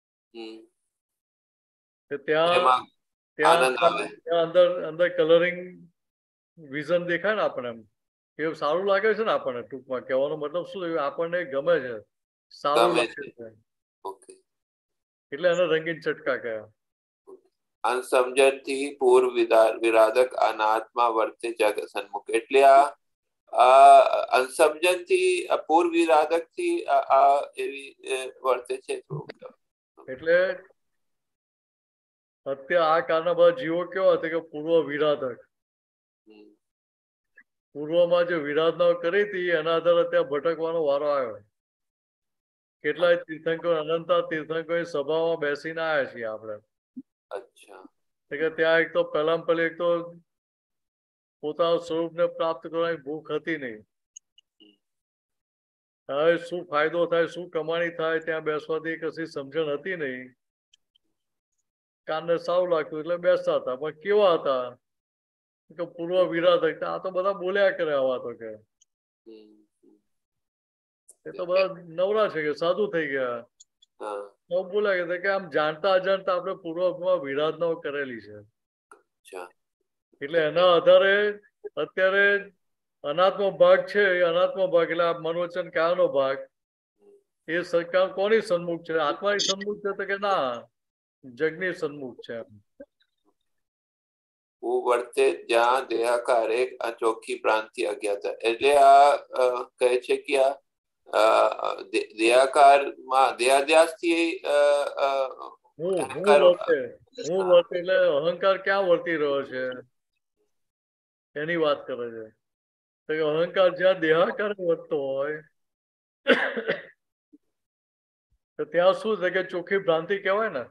ત્યાં અંદર કલરિંગ વિઝન દેખાય ને આપણે, એમ એ સારું લાગે છે ને આપણને. ટૂંકમાં કહેવાનો મતલબ શું થયું, આપણને ગમે છે, સારું લાગે છે, એટલે એને રંગીન ચટકા કહેવાય. અનસમજણથી પૂર્વ વિરાધક અનાત્મા વર્તે જગ સન્મુખ. એટલે આ અનસમજણથી પૂર્વ વિરાધક થી આ એવી વર્તે છે. એટલે અત્યારે આ કાળના બધા જીવો કેવા હતા કે પૂર્વ વિરાધક. પૂર્વમાં જે વિરાધનાઓ કરી હતી એના આધારે ત્યાં ભટકવાનો વારો આવ્યો. કેટલાય તીર્થંકરો, અનંતા તીર્થંકરોની સભામાં બેસીને આવ્યા છીએ આપણે. કે ત્યાં એક તો પહેલામાં એક તો પોતાના સ્વરૂપને પ્રાપ્ત કરવાની ભૂખ હતી નહીં. હવે શું ફાયદો થાય, શું કમાણી થાય, ત્યાં બેસવાથી કશી સમજણ હતી નહીં. કાનને સારું લાગતું એટલે બેસતા હતા. પણ કેવા હતા કે પૂર્વ વિરાધક. આ તો બધા બોલ્યા કરે આવા તો કે એ તો બધા નવરા છે કે સાધુ થઈ ગયા. બોલ્યા કે આમ જાણતા અજાણતા આપણે પૂર્વમાં વિરાધનાઓ કરેલી છે. એટલે એના આધારે અત્યારે અનાત્મ ભાગ છે, એ અનાત્મ ભાગ એટલે આ મનોવચન કાયાનો ભાગ એ સરકાર કોની સન્મુખ છે? આત્માની સન્મુખ છે તો કે ના, જગની સન્મુખ છે. વર્તે જ્યાં દેહાકાર એક અચોખી ભ્રાંતિ અજ્ઞાતા. એટલે આ કહે છે કે આ દેહાકારમાં દેહાદ્યાસથી હું વર્તે એટલે અહંકાર ક્યાં વર્તી રહ્યો છે એની વાત કરે છે. તો અહંકાર જ્યાં દેહાકાર વધતો હોય તો ત્યાં શું છે કે ચોખ્ખી ભ્રાંતિ કહેવાય ને.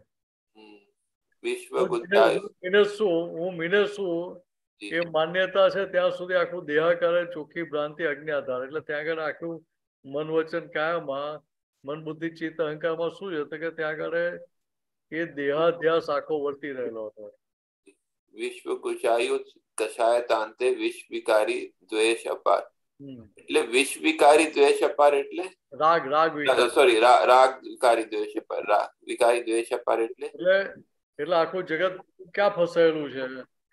હું મીને શું એ માન્યતા છે ત્યાં સુધી આખું દેહાકાર ચોખ્ખી ભ્રાંતિ અજ્ઞાધાર. એટલે ત્યાં આગળ આખું મન વચન કાયામાં, મન બુદ્ધિ ચિત્ત અહંકારમાં શું છે કે ત્યાં આગળ એ દેહાધ્યાસ આખો વર્તી રહેલો હતો. વિશ્વ કુશાયુત કશાયતાંતે વિશ્વ વિકારી દ્વેષ અપાર. એટલે વિશ્વ વિકારી દ્વેષ અપાર એટલે રાગ સોરી રાગ વિકારી દ્વેષ અપાર. વિકારી દ્વેષ અપાર એટલે આખું જગત ક્યાં ફસાયેલું છે?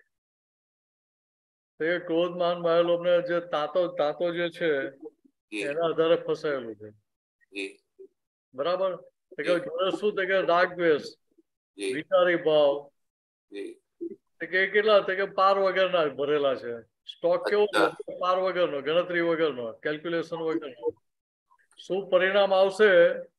એ ક્રોધ માન માયા લોભ ને જે તાતો જે છે એના આધારે ફસાયેલું છે. બરાબર? શું થાય કે રાગ દ્વેષ, વિકારી ભાવ, કે કેટલા કે પાર વગરના ભરેલા છે. સ્ટોક કેવો છે? પાર વગરનો, ગણતરી વગરનો, કેલ્ક્યુલેશન વગરનો. શું પરિણામ આવશે,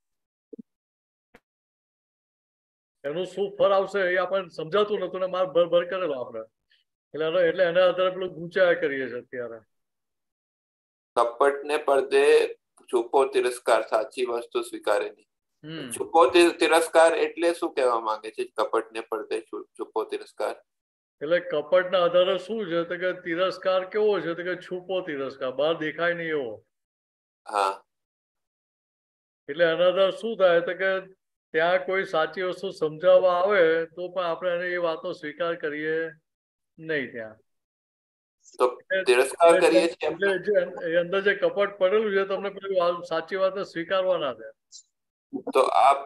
એનું શું ફળ આવશે એ આપણને સમજાતું નતું ને માર ભર કરેલો આપણે. એટલે એના આધારે પેલું ગુંચાયા કરીએ છીએ અત્યારે. કપટ ને પડદે છુપો તિરસ્કાર, સાચી વસ્તુ સ્વીકારે નહીં. છુપો તિરસ્કાર એટલે શું કહેવા માંગે છે? કપટ ને પડદે છુપો તિરસ્કાર એટલે કપટના આધારે શું છે તો કે તિરસ્કાર કેવો છે તો કે છુપો તિરસ્કાર, બહાર દેખાય નહીં એવો. હા, એટલે એના આધારે શું થાય તો કે ત્યાં કોઈ સાચી વસ્તુ સમજાવવા આવે તો પણ આપણે એને એ વાતો સ્વીકાર કરીએ નહીં ત્યાં. તો તિરસ્કાર કરીએ છીએ. એટલે જે અંદર જે કપટ પડેલું છે તમને પેલી સાચી વાત સ્વીકારવા ના દે. તો આપ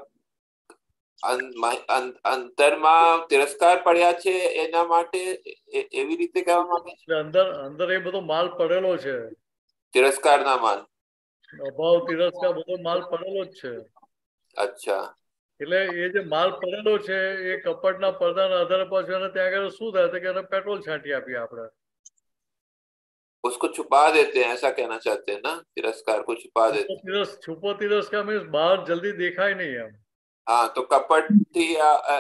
અંતરમાં તિરસ્કાર પડ્યા છે એના માટે એવી રીતે કહેવા માંગે છે. અંદર એ બધો માલ પડેલો છે, તિરસ્કારના માલ, અભાવ તિરસ્કાર બધો માલ પડેલો જ છે. અચ્છા, એટલે એ જે માલ પડેલો છે એ કપટના પડદાના આધારે પાછું એને ત્યાં આગળ શું થાય કે એને પેટ્રોલ છાંટી આપીએ આપણે. उसको छुपा देते हैं, ऐसा कहना चाहते हैं ना? तिरस्कार को छुपा देते हैं. છુપો તિરસ્કાર મીન્સ બહાર જલ્દી દેખાય નહીં એમ. હા, તો કપટ થી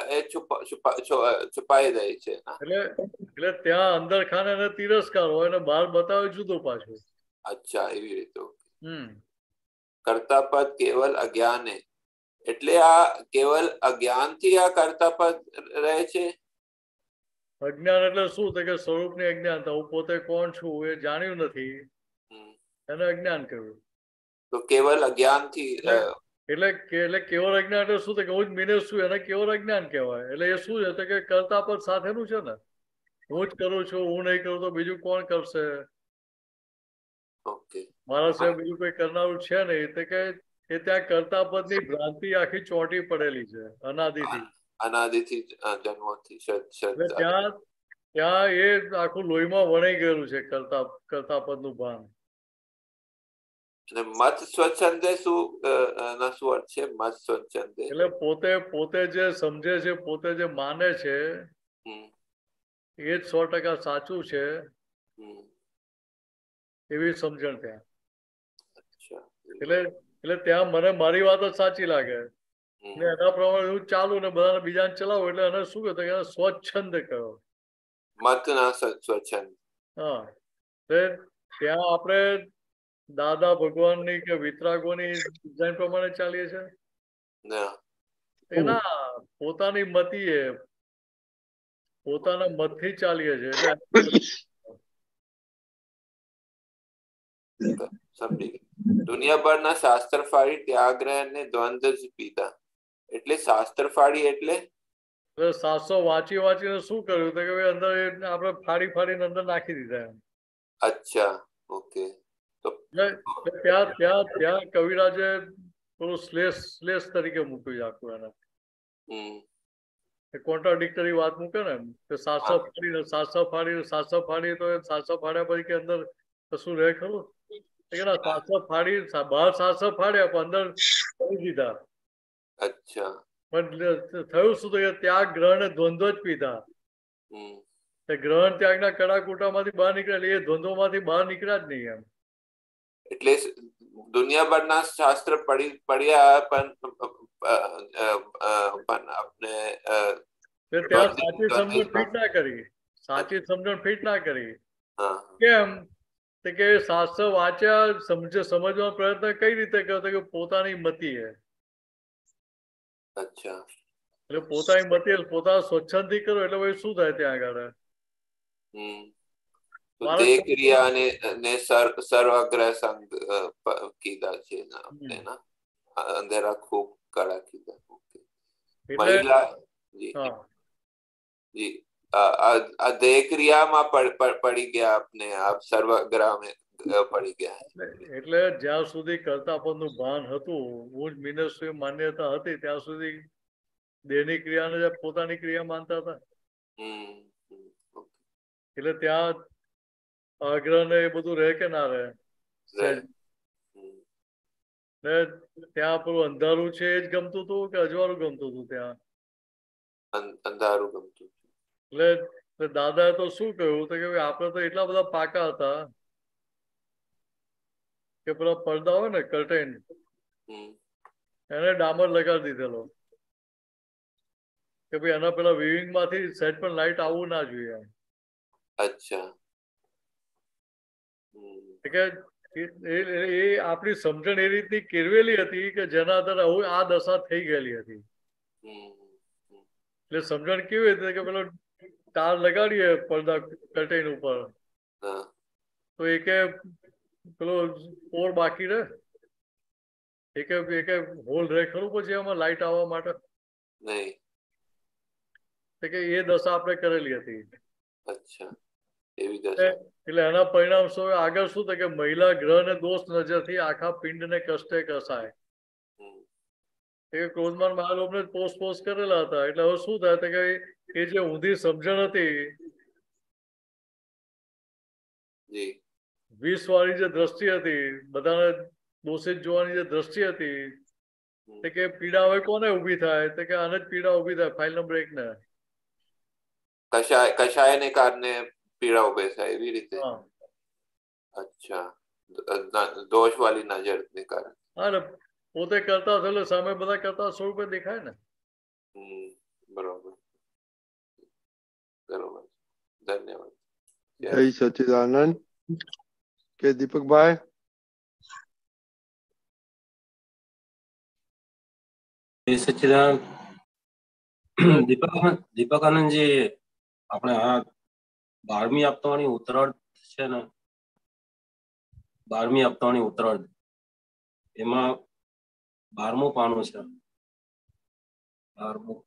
છુપાઈ જાય છે. એટલે ત્યાં અંદર ખાને એને તિરસ્કાર હોય અને બહાર બતાવે જુદું પાછું. અચ્છા, એવી રીતે. કર્તાપદ કેવલ અજ્ઞાને, એટલે આ કેવલ અજ્ઞાન થી આ કર્તાપદ રહે છે. અજ્ઞાન એટલે શું થાય કે સ્વરૂપની અજ્ઞાનતા, હું પોતે કોણ છું એ જાણ્યું નથી, એને અજ્ઞાન કહ્યું. તો કેવલ અજ્ઞાન થી એટલે કેવળ અજ્ઞાન એટલે શું થાય કે હું જ મીને છું, એને કેવળ અજ્ઞાન કહેવાય. એટલે એ શું છે કે કર્તાપદ સાથેનું છે ને, હું જ કરું છું, હું નહીં કરું તો બીજું કોણ કરશે, મારા સિવાય બીજું કોઈ કરનારું છે નહીં. એટલે કે એ ત્યાં કર્તાપદ ની ભ્રાંતિ આખી ચોંટી પડેલી છે અનાદિથી. જન્મોથી ત્યાં એ આખું લોહીમાં વણાઈ ગયેલું છે કર્તાપદ નું ભાન. મત સ્વચ્છંદે શું અર્થ છે? મત સ્વચ્છંદે એટલે પોતે જે સમજે છે, પોતે જે માને છે એ જ 100% સાચું છે એવી સમજણ ત્યાં. એટલે ત્યાં મને મારી વાત જ સાચી લાગે ને એના પ્રમાણે હું ચાલુ ને બધાને બીજાને ચલાવું. એટલે એને શું કહે કે સ્વચ્છંદ કહ્યો, મત ના સ્વચ્છંદ. હા, ત્યાં આપણે દાદા ભગવાનની કે વિતરાગોની ડિઝાઇન પ્રમાણે ચાલીએ છીએ. એના પોતાની મતીએ પોતાના મતથી ચાલીએ છીએ. એટલે સમજી દુનિયાભરના શાસ્ત્ર ફાડી ત્યાગ્રહ ને દ્વંદ્વ જ પીધા. એટલે શાસ્ત્ર ફાડી એટલે શાસ્ત્રો વાંચીને શું કર્યું કે અંદર આપણે ફાડીને અંદર નાખી દીધા એમ. અચ્છા, ઓકે. ત્યાં કવિરાજે થોડું શ્લેષ તરીકે મૂક્યું છે આખું એને. કોન્ટ્રાડિક્ટરી વાત મૂકે ને કે સાતસો ફાડી તો સાતસો ફાડ્યા પછી કે અંદર કશું રહે ખરું? સાતસો ફાડી બહાર સાતસો ફાડ્યા પણ અંદર કરી દીધા. અચ્છા, પણ થયું શું કે ત્યાગ ગ્રહણ ને દ્વંદ્વ જ પીધા. ગ્રહણ ત્યાગના કડાકૂટામાંથી બહાર નીકળ્યા, એ દ્વંદ્વમાંથી બહાર નીકળ્યા જ નહીં એમ. એટલે દુનિયાભરના શાસ્ત્ર પડ્યા પણ આપણે ત્યાં સાચી સમજણ ફિટ ના કરી. કેમ કે શાસ્ત્ર વાંચ્યા, સમજવાનો પ્રયત્ન કઈ રીતે કરતો કે પોતાની મતી હે. અચ્છા, એટલે પોતાની મતી પોતાના સ્વચ્છંદથી કરો એટલે ભાઈ શું થાય ત્યાં આગળ? દેહ ક્રિયા ને સર્વગ્રહ સંગ કીધા છે, અંધેરા ખૂબ કળા કીધા. મહિલા જી આ દેહ ક્રિયામાં પડી ગયા, આપને આપ સર્વગ્રહ में પડી ગયા. એટલે જ્યાં સુધી કર્તાપદ નું ભાન હતું, હું જ મિનસ્વી માન્યતા હતી, ત્યાં સુધી દેહની ક્રિયાને પોતાની ક્રિયા માનતા હતા. એટલે ત્યાં આગ્રહ ને એ બધું રહે કે ના રહે? ત્યાં પેલું અંધારું છે એ જ ગમતું હતું કે અજવાળું ગમતું હતું? ત્યાં અંધારું ગમતું. એટલે દાદાએ તો શું કહ્યું તો કે આપણે તો એટલા બધા પાકા હતા કે પેલા પડદા હોય ને કર્ટેન એને ડામર લગાડી દીધેલો કે ભાઈ એના પેલા વિવિંગ માંથી સેટ પર લાઈટ આવવું ના જોઈએ. અચ્છા. કે એ આપણી સમજણ એ રીતની કેળવેલી હતી કે જેના આધારે હવે આ દશા થઈ ગયેલી હતી. એટલે સમજણ કેવી હતી કે પેલો તાર લગાડીએ પડદા કર્ટેન ઉપર તો એકે પેલો પોર બાકી રહે એકે હોલ રહે ખરું પછી એમાં લાઈટ આવવા માટે નહીં કે એ દશા આપણે કરેલી હતી. અચ્છા એવી દશા. એટલે એના પરિણામ સ્વરૂપે આગળ શું થાય કે મહિલા ગ્રહ ને દોષ નજરથી આખા પિંડને કષ્ટે કસાય. એ ક્રોધમાન મહાલોભને પોસ કરેલા હતા. એટલે હવે શું થાય કે એ જે ઊંધી સમજણ હતી 20 વાળી જે દ્રષ્ટિ હતી બધાને દોષિત જોવાની જે દ્રષ્ટિ હતી તે કે પીડા હવે કોને ઉભી થાય તો કે આને જ પીડા ઉભી થાય ફાઇલ નંબર 1 ને કશાયને કારણે પીડા ઉભે થાય એવી રીતે. અચ્છા દોષ વાળી નજર ને કારણે. હા પોતે કરતા એટલે સામે બધા કરતા સ્વરૂપે દેખાય ને. બરોબર બરોબર ધન્યવાદ. જય સચ્ચિદાનંદ. કે દીપકભાઈ સચ્ચિદાનંદ. દીપકાનંદજી આપણે આ 12મી હપ્તાની ઉત્તરાર્ધ છે ને 12મી હપ્તાની ઉત્તરાર્ધ એમાં 12મું પાનું છે. 12મું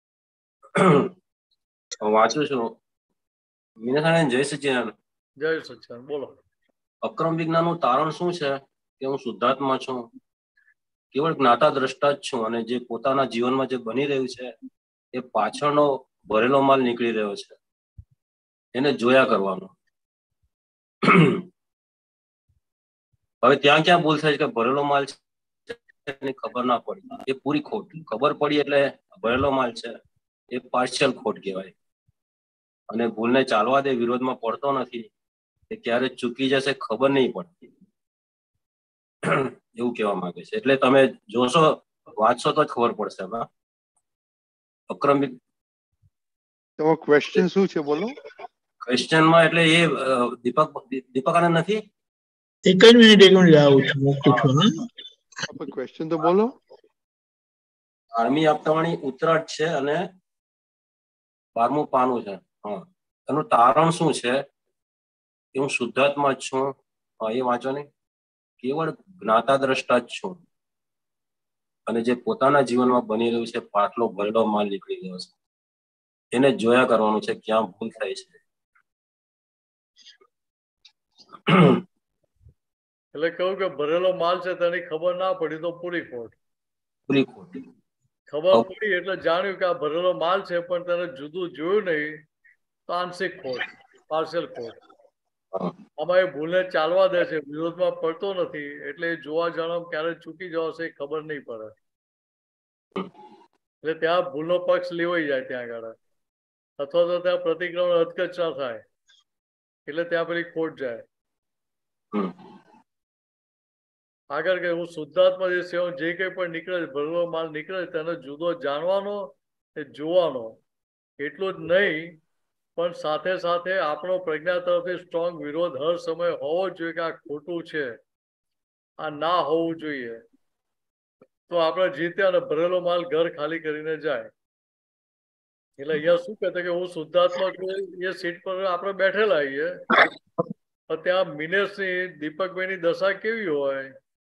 વાંચું છું. મીનાસાણી જય સચ્ચિદાનંદ. જય સચ્ચિદાનંદ બોલો. અક્રમ વિજ્ઞાનનું તારણ શું છે કે હું શુદ્ધાત્મા છું, કેવળ જ્ઞાતા દ્રષ્ટા જ છું અને જે પોતાના જીવનમાં જે બની રહ્યું છે એ પાછળનો ભરેલો માલ નીકળી રહ્યો છે એને જોયા કરવાનો. હવે ત્યાં ક્યાં ભૂલ થાય છે કે ભરેલો માલ છે એની ખબર ના પડી એ પૂરી ખોટ. ખબર પડી એટલે ભરેલો માલ છે એ પાર્શિયલ ખોટ કહેવાય. અને ભૂલને ચાલવા દે વિરોધમાં પડતો નથી એ ક્યારે ચૂકી જશે ખબર નહીં પડતી એવું કહેવા માંગે છે. એટલે તમે જોશો વાંચશો તો જ ખબર પડશે. અક્રમ તમારો ક્વેશ્ચન શું છે બોલો. ક્વેશ્ચનમાં એટલે એ દીપકાનંદ નથી. એક જ મિનિટ આવું છું મૂકું છું. ક્વેશ્ચન તો બોલો. 12મી હપ્તાવાળી ઉત્તરાર્ધ છે અને 12મું પાનું છે. હા એનું તારણ શું છે કે હું શુદ્ધાત્મા જ છું. એ વાંચો ને. કેવળ જ્ઞાતા દ્રષ્ટા જ છું અને જે પોતાના જીવનમાં બની રહ્યું છે પાટલો ભરેલો માલ નીકળી ગયો છે એને જોયા કરવાનું છે ક્યાં ભૂલ થાય છે. એટલે કહ્યું કે ભરેલો માલ છે તેની ખબર ના પડી તો પૂરી ખોટ. પૂરી ખોટ. ખબર પડી એટલે જાણ્યું કે આ ભરેલો માલ છે પણ તેને જુદું જોયું નહીં તો આંશિક ખોટ, પાર્શિયલ ખોટ. આમાં એ ભૂલને ચાલવા દે છે, વિરોધમાં પડતો નથી એટલે એ જોવા જાણવા ક્યારે ચૂકી જવાશે ખબર નહીં પડે. એટલે ત્યાં ભૂલનો પક્ષ લેવાઈ જાય ત્યાં આગળ અથવા તો ત્યાં પ્રતિક્રમણ અધકચ ના થાય એટલે ત્યાં પેલી ખોટ જાય. આગળ કે હું શુદ્ધાત્મા જે સેવા જે કંઈ પણ નીકળે ભરેલો માલ નીકળે તેને જુદો જાણવાનો એ જોવાનો એટલું જ નહીં પણ સાથે સાથે આપણો પ્રજ્ઞા તરફથી સ્ટ્રોંગ વિરોધ હર સમય હોવો જોઈએ કે આ ખોટું છે, આ ના હોવું જોઈએ. તો આપણે જીતે અને ભરેલો માલ ઘર ખાલી કરીને જાય. એટલે અહીંયા શું કહેતા કે હું શુદ્ધાત્મા એ સીટ પર આપણે બેઠેલા આવીએ ત્યાં મિનેશની દીપકભાઈની દશા કેવી હોય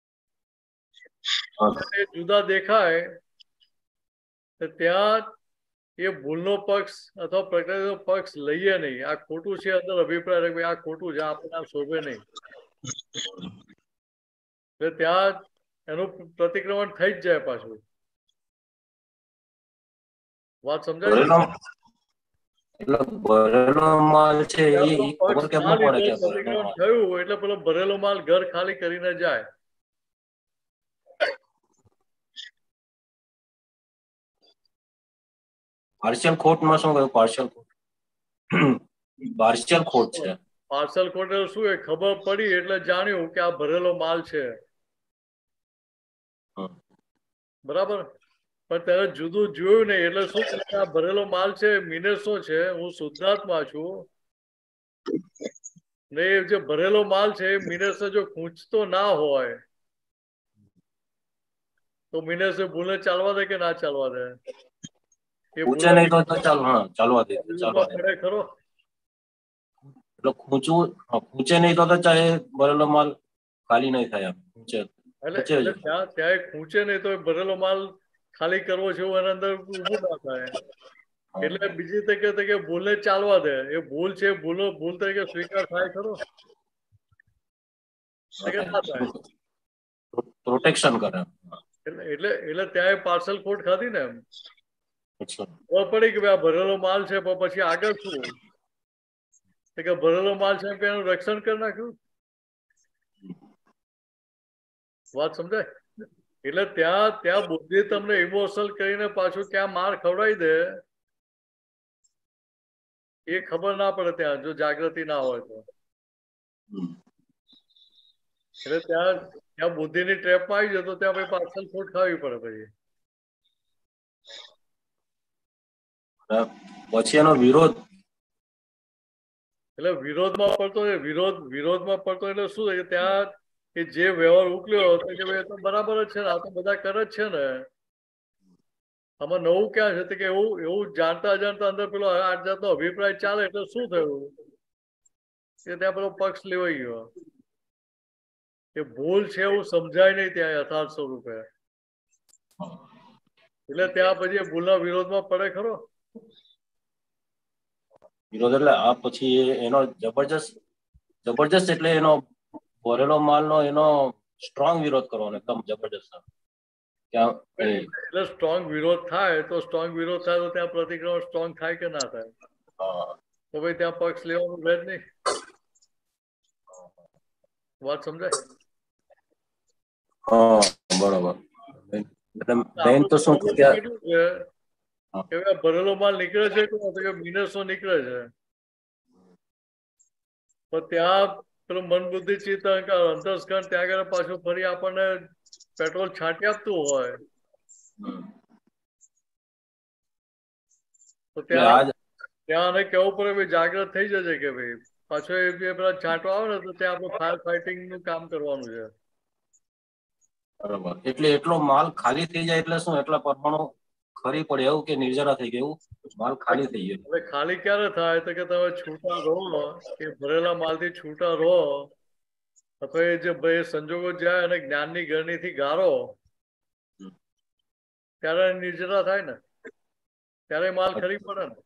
જુદા દેખાય ત્યાં એ ભૂલનો પક્ષ અથવા પ્રકૃતિનો પક્ષ લઈએ નહીં. આ ખોટું છે અંદર અભિપ્રાય કે આ ખોટું છે આપણને આ શોભે નહીં એટલે ત્યાં એનું પ્રતિક્રમણ થઈ જ જાય પાછું. વાત સમજાય? ભરેલો માલ છે એ ખબર કેમ ન પડે કે પ્રતિક્રમણ થયું એટલે પેલો ભરેલો માલ ઘર ખાલી કરીને જાય. પાર્શિયલ ખોટ માં શું કહ્યું? પાર્શિયલ ખોટ પાર્શિયલ ખોટ છે. પાર્સલ ખોટ એટલે શું એ ખબર પડી એટલે જાણ્યું કે આ ભરેલો માલ છે, બરાબર. પણ ત્યારે જુદું જોયું નહીં એટલે શું કે આ ભરેલો માલ છે, મીને શું છે, હું શુદ્ધાત્મા છું ને એ જે ભરેલો માલ છે એ મીનસ જો ખૂંચતો ના હોય તો મીનસ ભૂલે ચાલવા દે કે ના ચાલવા દે? ખૂંચે નહીં તો ચાલ, હા ચાલવા દે, ચાલવા દે. પડે ખરો. એટલે ખૂંચે નહીં તો ચાહે ભરેલો માલ ખાલી નહીં થાય. ખૂંચે એટલે ત્યાં ખૂંચે નહીં તો ભરેલો માલ ખાલી કરવો છે એવું એના અંદર ઊભું ના થાય. એટલે બીજી તકે કે ભૂલને ચાલવા દે. એ ભૂલ છે, ભૂલ તરીકે સ્વીકાર થાય ખરો? પ્રોટેક્શન કરે. એટલે ત્યાં પાર્સલ ખોટ ખાધી ને એમ ખબર પડી કે ભાઈ આ ભરેલો માલ છે, પણ પછી આગળ શું કે ભરેલો માલ છે કે એનું રક્ષણ કરી નાખ્યું. વાત સમજાય? એટલે ત્યાં બુદ્ધિ તમને ઇમોશનલ કરીને પાછું ક્યાં માર ખવડાવી દે એ ખબર ના પડે ત્યાં, જો જાગૃતિ ના હોય તો. એટલે ત્યાં બુદ્ધિની ટ્રેપમાં આવી જાય તો ત્યાં પછી પાર્સલ ખોટ ખાવી પડે. પછી એનો વિરોધ, એટલે વિરોધમાં પડતો એટલે શું થાય ત્યાં કે જે વ્યવહાર ઉકલ્યો કે ભાઈ તો બરાબર જ છે ને, આ તો બધા કરે જ છે ને, આમાં નવું ક્યાં છે કે એવું જાણતા અંદર પેલો 8 જાતનો અભિપ્રાય ચાલે એટલે શું થયું કે ત્યાં પેલો પક્ષ લેવાઈ ગયો. એ ભૂલ છે એવું સમજાય નહીં ત્યાં યથાર્થ સ્વરૂપે. એટલે ત્યાં પછી ભૂલના વિરોધમાં પડે ખરો. વિરોધ એટલે આ પછી એનો જબરજસ્ત એટલે એનો ભરેલો માલનો એનો સ્ટ્રોંગ વિરોધ કરવાનો, એકદમ જબરજસ્ત. એટલે સ્ટ્રોંગ વિરોધ થાય તો ત્યાં પ્રતિક્રમણ સ્ટ્રોંગ થાય કે ના થાય? તો ભાઈ ત્યાં પક્ષ લેવાનું રહે જ નહીં. વાત સમજાય? બરોબર. તો શું ભરેલો માલ નીકળે છે કે મિનસો નીકળે છે, પણ ત્યાં પેલું મન બુદ્ધિ ચિત્ત અંતસ્કરણ ત્યાં આગળ પાછું ફરી આપણને પેટ્રોલ છાંટી આપતું હોય તો ત્યાં આને કેવું પડે ભાઈ જાગૃત થઈ જશે કે ભાઈ પાછો એ પેલા છાંટો આવે ને તો ત્યાં આપણે ફાયર ફાઇટિંગ નું કામ કરવાનું છે. બરોબર. એટલે એટલો માલ ખાલી થઈ જાય એટલે શું, એટલા પરમાણુ ખરી પડે એવું કે નિર્જરા થઈ ગયું, માલ ખાલી થઈ ગયો. હવે ખાલી ક્યારે થાય તો કે તમે છૂટા રહો, કે ભરેલા માલથી છૂટા રહો અથવા જે ભાઈ સંજોગો જાય અને જ્ઞાનની ગરણીથી ગારો ત્યારે નિર્જરા થાય ને, ત્યારે માલ ખરી પડે ને.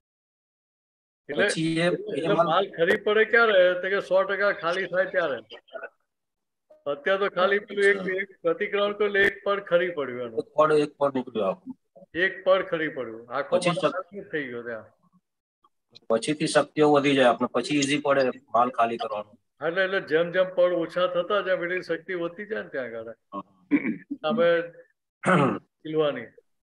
એટલે માલ ખરી પડે ક્યારે તો કે 100% ખાલી થાય ત્યારે. અત્યારે તો ખાલી પેલું એક પ્રતિક્રમણ તો એક પડ ખરી પડ્યું, એક પડ નીકળ્યું, એક પડ ખરી પડ્યું, આખો થઈ ગયો ત્યાં. પછીથી શક્તિઓ વધી જાય આપણે, પછી ઈઝી પડે માલ ખાલી કરવાનું. એટલે જેમ પડ ઓછા થતા જાય એટલી શક્તિ વધતી જાય ને ત્યાં આગળ આપણે ખીલવાની.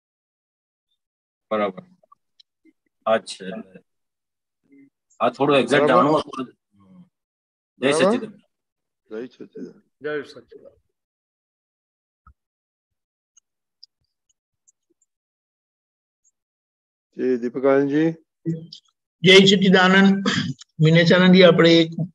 બરાબર. અચ્છા, આ થોડું એક્ઝેક્ટ જાણવું હતું. જય સચિદાનંદ. જય સચિદાનંદ. જય સચિદાનંદ. જી દીપકાનંદજી. જય સચિદાનંદ. મિનેશાનંદજી, આપણે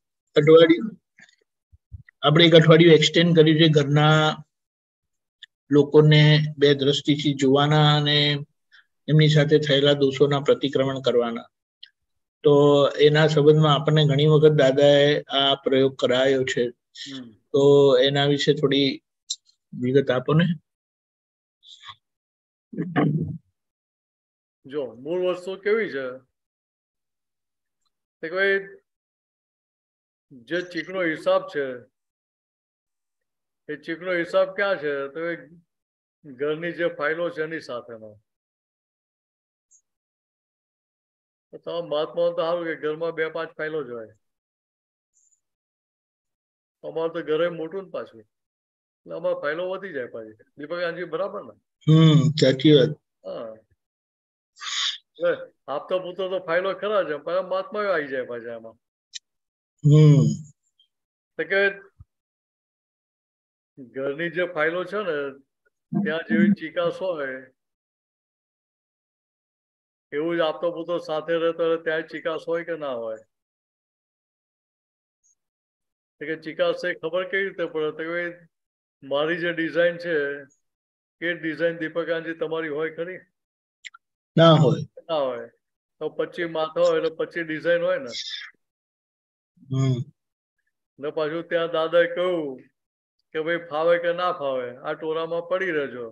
એક અઠવાડિયું એક્સટેન્ડ કર્યું છે ઘરના લોકોને બે દ્રષ્ટિથી જોવાના અને એમની સાથે થયેલા દોષોના પ્રતિક્રમણ કરવાના. તો એના સંબંધમાં આપણને ઘણી વખત દાદાએ આ પ્રયોગ કરાયો છે, તો એના વિશે થોડી વિગત આપો ને. જો મૂળ વસ્તુ કેવી છે કે ભાઈ જે ચીકનો હિસાબ છે એ ચીકનો હિસાબ ક્યાં છે તો એ ઘરની જે ફાઇલો છે એની સાથેનો. તમારા મહાત્મા તો સારું કે ઘરમાં 2-5 ફાઇલો જ હોય. અમારે તો ઘરે મોટું ને પાછું, એટલે અમારે ફાઇલો વધી જાય પાછી. દીપકાનંદજી બરાબર ને? સાચી વાત. હા, આપતા પુત્ર તો ફાઇલો ખરા છે, પણ મહાત્માઓ આવી જાય પાછા એમાં. તો કે ઘરની જે ફાઇલો છે ને ત્યાં જેવી ચીકાશ હોય એવું જ આપતો પુત્ર સાથે રહેતો ત્યાં ચીકાશ હોય કે ના હોય? કે ચીકાશ ખબર કેવી રીતે પડે? તો કે મારી જે ડિઝાઇન છે એ ડિઝાઇન દીપકાનજી તમારી હોય ખરી? ના હોય. ના હોય. તો 25 માથા હોય એટલે 25 ડિઝાઇન હોય ને. ને પાછું ત્યાં દાદાએ કહ્યું કે ભાઈ ફાવે કે ના ફાવે આ ટોળામાં પડી રહેજો.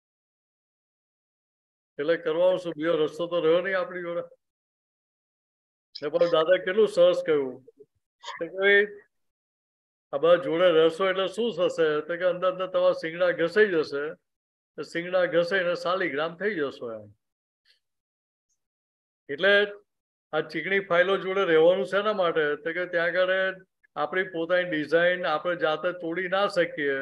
એટલે કરવાનું શું? બીજો રસ્તો તો રહ્યો નહીં આપણી જોડે. ને પણ દાદા કેટલું સરસ કહ્યું કે આ બધા જોડે રહેશો એટલે શું થશે? તો કે અંદર અંદર તમારા શિંગડા ઘસાઈ જશે, શિંગડા ઘસાઈને શાલિગ્રામ થઈ જશો એમ. એટલે આ ચીકણી ફાઇલો જોડે રહેવાનું શેના માટે? તો કે ત્યાં આગળ આપણી પોતાની ડિઝાઇન આપણે જાતે તોડી ના શકીએ.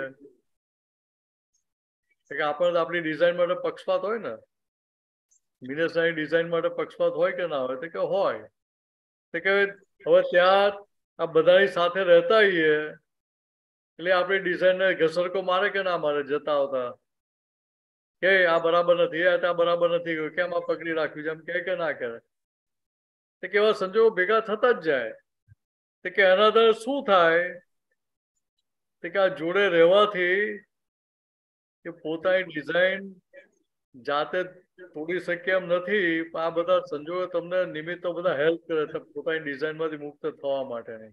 કે આપણે આપણી ડિઝાઇન માટે પક્ષપાત હોય ને. મિનેશની ડિઝાઇન માટે પક્ષપાત હોય કે ના હોય? તો કે હોય. તો કે હવે ત્યાં આ બધાની સાથે રહેતા હોઈએ એટલે આપણી ડિઝાઇનને ઘસરકો મારે કે ના મારે જતા આવતા? કે આ બરાબર નથી, આ બરાબર નથી, કેમ આ પકડી રાખ્યું છે એમ કે ના કરે? તો કેવા સંજોગો ભેગા થતા જ જાય. તો કે એના અંદર શું થાય? તો કે આ જોડે રહેવાથી કે પોતાની ડિઝાઇન જાતે તોડી શકે એમ નથી. આ બધા સંજોગો તમને નિમિત્તો બધા હેલ્પ કરે પોતાની ડિઝાઇનમાંથી મુક્ત થવા માટેની.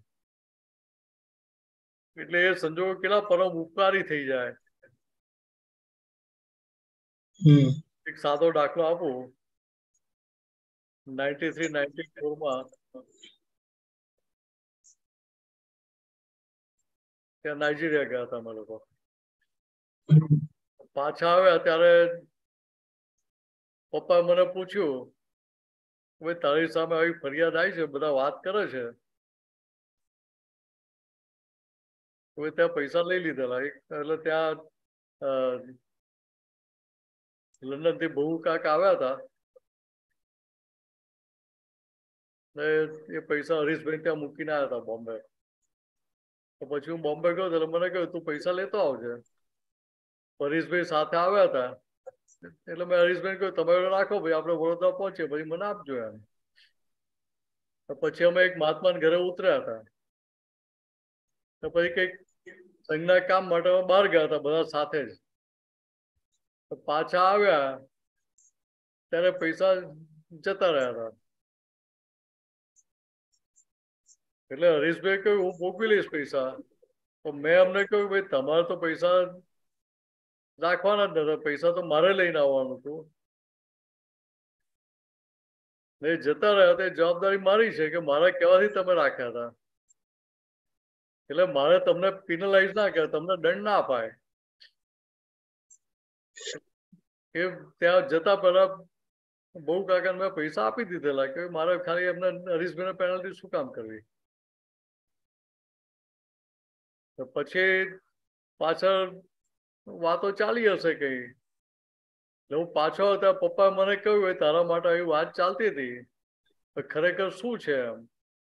એટલે એ સંજોગો કેટલા પરમ ઉપકારી થઈ જાય. એક સાદો દાખલો આપું. 93-94 માં ત્યાં નાઇજીરિયા ગયા હતા અમે લોકો. પાછા આવ્યા ત્યારે પપ્પાએ મને પૂછ્યું ભાઈ તારી સામે આવી ફરિયાદ આવી છે, બધા વાત કરે છે, ત્યાં પૈસા લઈ લીધેલા. એટલે ત્યાં લંડન થી બહુ કાક આવ્યા હતા ને એ પૈસા હરીશભાઈ ત્યાં મૂકીને આવ્યા હતા બોમ્બે. તો પછી હું બોમ્બે ગયો એટલે મને કહ્યું તું પૈસા લેતો આવજે. હરીશભાઈ સાથે આવ્યા હતા એટલે મેં હરીશભાઈ કહ્યું તમે રાખો ભાઈ, આપણે વડોદરા પહોંચીએ પછી મને આપજો એમ. પછી અમે એક મહાત્માના ઘરે ઉતર્યા હતા. તો પછી કઈક સંઘના કામ માટે બહાર ગયા હતા બધા સાથે જ. પાછા આવ્યા ત્યારે પૈસા જતા રહ્યા હતા. એટલે હરીશભાઈ કહ્યું હું મોકલી લઈશ પૈસા. તો મેં અમને કહ્યું ભાઈ તમારે તો પૈસા રાખવાના જ નતા, પૈસા તો મારે લઈને આવવાનું હતું. એ જતા રહ્યા તે જવાબદારી મારી છે કે મારા કહેવાથી તમે રાખ્યા હતા. એટલે મારે તમને પિનલાઇઝ ના કરે, તમને દંડ ના અપાય. એ ત્યાં જતા પહેલા બહુ કાકાને મેં પૈસા આપી દીધેલા કે મારે ખાલી એમને હરીશભાઈને પેનલ્ટી શું કામ કરવી. પછી પાછળ વાતો ચાલી હશે કઈ. હું પાછો ત્યાં પપ્પા મને કહ્યું હોય તારા માટે આવી વાત ચાલતી હતી, ખરેખર શું છે એમ.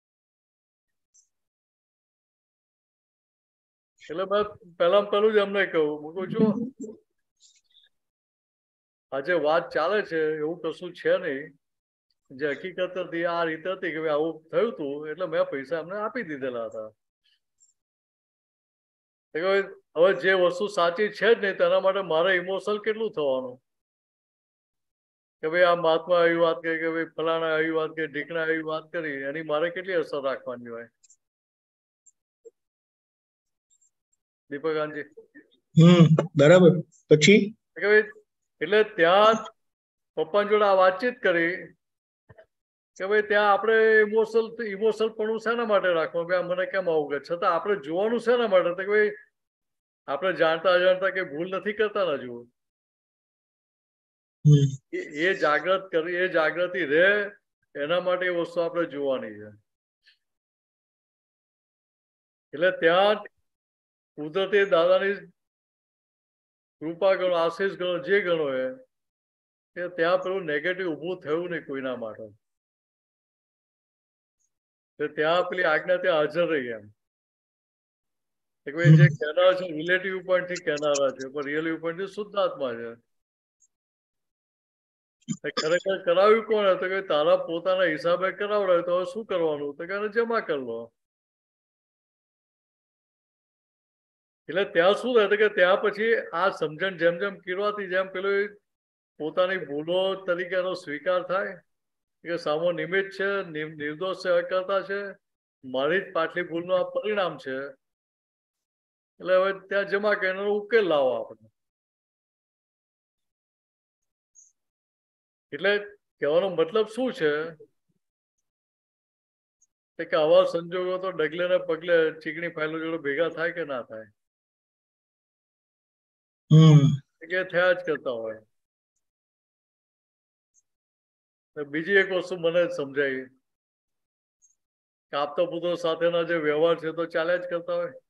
એટલે મેં પહેલું જ એમને કહ્યું મૂકું છું આજે વાત ચાલે છે એવું કશું છે નહીં. જે હકીકત હતી આ રીતે હતી કે આવું થયું હતું એટલે મેં પૈસા એમને આપી દીધેલા હતા. હવે જે વસ્તુ સાચી છે જ નહીં તેના માટે મારે ઇમોશનલ કેટલું થવાનું કે ભાઈ આ મહાત્મા આવી વાત કરી કે ભાઈ ફલાણા આવી વાત કરી, ઢીકણા આવી વાત કરી, એની મારે કેટલી અસર રાખવાની હોય. દીપકાનજી બરાબર. પછી એટલે ત્યાં પપ્પા જોડે આ વાતચીત કરી કે ભાઈ ત્યાં આપણે ઇમોશનલ પણ શેના માટે રાખવાનું? ભાઈ મને કેમ આવું કે છતાં આપણે જોવાનું શેના માટે? કે ભાઈ આપણે જાણતા અજાણતા કે ભૂલ નથી કરતા ને જુઓ. એ જાગૃત કરી, એ જાગૃતિ રહે એના માટે એ વસ્તુ આપણે જોવાની છે. એટલે ત્યાં કુદરતી દાદાની કૃપા ગણો, આશીષ ગણો, જે ગણો એ કે ત્યાં પેલું નેગેટિવ ઊભું થયું નહીં કોઈના માટે, ત્યાં પેલી આજ્ઞા ત્યાં હાજર રહી એમ કે ભાઈ જે કહેનાર છે રિલેટિવ પોઈન્ટ થી કહેનારા છે પણ રિયલ પોઈન્ટ થી શુદ્ધ આત્મા છે. ખરેખર કરાવ્યું કોણ તો કે તારા પોતાના હિસાબે કરાવડાય તો શું કરવાનું તો કે જમા કરી લો. એટલે ત્યાં શું થાય કે ત્યાં પછી આ સમજણ જેમ જેમ કીરવાથી જેમ પેલું પોતાની ભૂલો તરીકેનો સ્વીકાર થાય કે સામો નિમિત્ત છે, નિર્દોષ સેવા કરતા છે, મારી જ પાટલી ભૂલનું આ પરિણામ છે, એટલે હવે ત્યાં જમા કરીને ઉકેલ લાવો આપણે. એટલે કહેવાનો મતલબ શું છે કે આવા સંજોગો તો ડગલે ને પગલે ચીકણી ફાઇલો જોડે ભેગા થાય કે ના થાય, કે થયા જ કરતા હોય. બીજી એક વસ્તુ મને સમજાય કે આપતો પુત્રો સાથેના જે વ્યવહાર છે તો ચાલ્યા જ કરતા હોય,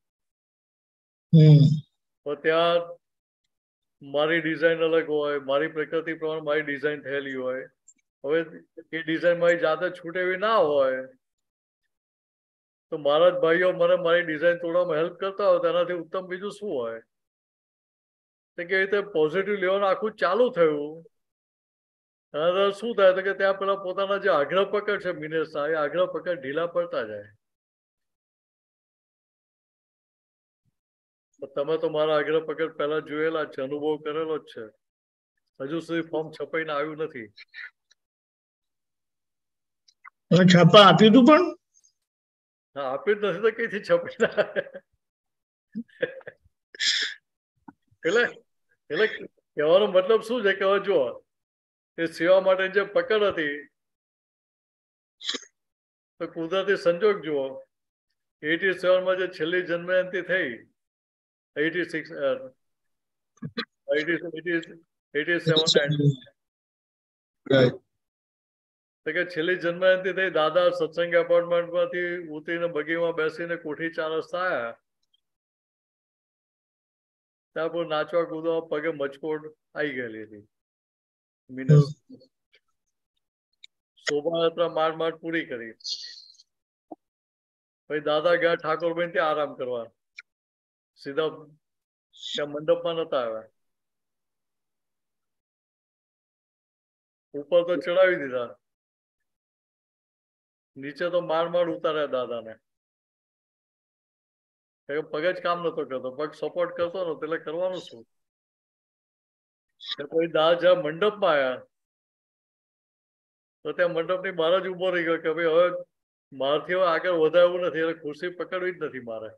તો ત્યાં મારી ડિઝાઇન અલગ હોય, મારી પ્રકૃતિ પ્રમાણે મારી ડિઝાઇન થયેલી હોય. હવે એ ડિઝાઇન મારી જાતે છૂટેવી ના હોય તો મારા જ ભાઈઓ મને મારી ડિઝાઇન તોડવામાં હેલ્પ કરતા હોય તેનાથી ઉત્તમ બીજું શું હોય. કે રીતે પોઝિટિવ લેવાનું આખું ચાલુ થયું. શું થાય તો કે ત્યાં પેલા પોતાના જે આગ્રહ પકડ છે મિનેશના, એ આગ્રહ પકડ ઢીલા પડતા જાય. તમે તો મારા આગ્રહ પકડ પહેલા જોયેલા છે, અનુભવ કરેલો જ છે. હજુ સુધી ફોર્મ છપાઈને આવ્યું નથી. છાપા આપ્યું તું પણ હા આપ્યું જ નથી તો કઈથી છપાઈને એટલે કહેવાનો મતલબ શું છે કે હવે જુઓ એ સેવા માટે જે પકડ હતી તો કુદરતી સંજોગ જુઓ 87 માં જે છેલ્લી જન્મજયંતિ થઈ 87 કે છેલ્લી જન્મજયંતિ થઈ, દાદા સત્સંગ એપાર્ટમેન્ટ માંથી ઉતરીને બગીમાં બેસીને કોઠી 4 રસ્તા આવ્યા. ત્યાં પર નાચવા કૂદવા પગે મચકોડ આવી ગયેલી હતી. મિનસ શોભાયાત્રા માંડ પૂરી કરી. પછી દાદા ગયા ઠાકોરભાઈ ત્યાં આરામ કરવા, સીધા ત્યાં મંડપમાં નતા આવ્યા. ઉપર તો ચડાવી દીધા, નીચે તો માંડ ઉતાર્યા દાદાને. પગ જ કામ નતો કરતો, પગ સપોર્ટ કરતો નતો એટલે કરવાનું શું. પછી દાદા જ્યાં મંડપમાં આવ્યા તો ત્યાં મંડપની બહાર જ ઉભો રહી ગયો કે ભાઈ હવે મારથી હવે આગળ વધારવું નથી, એટલે ખુરશી પકડવી જ નથી મારે.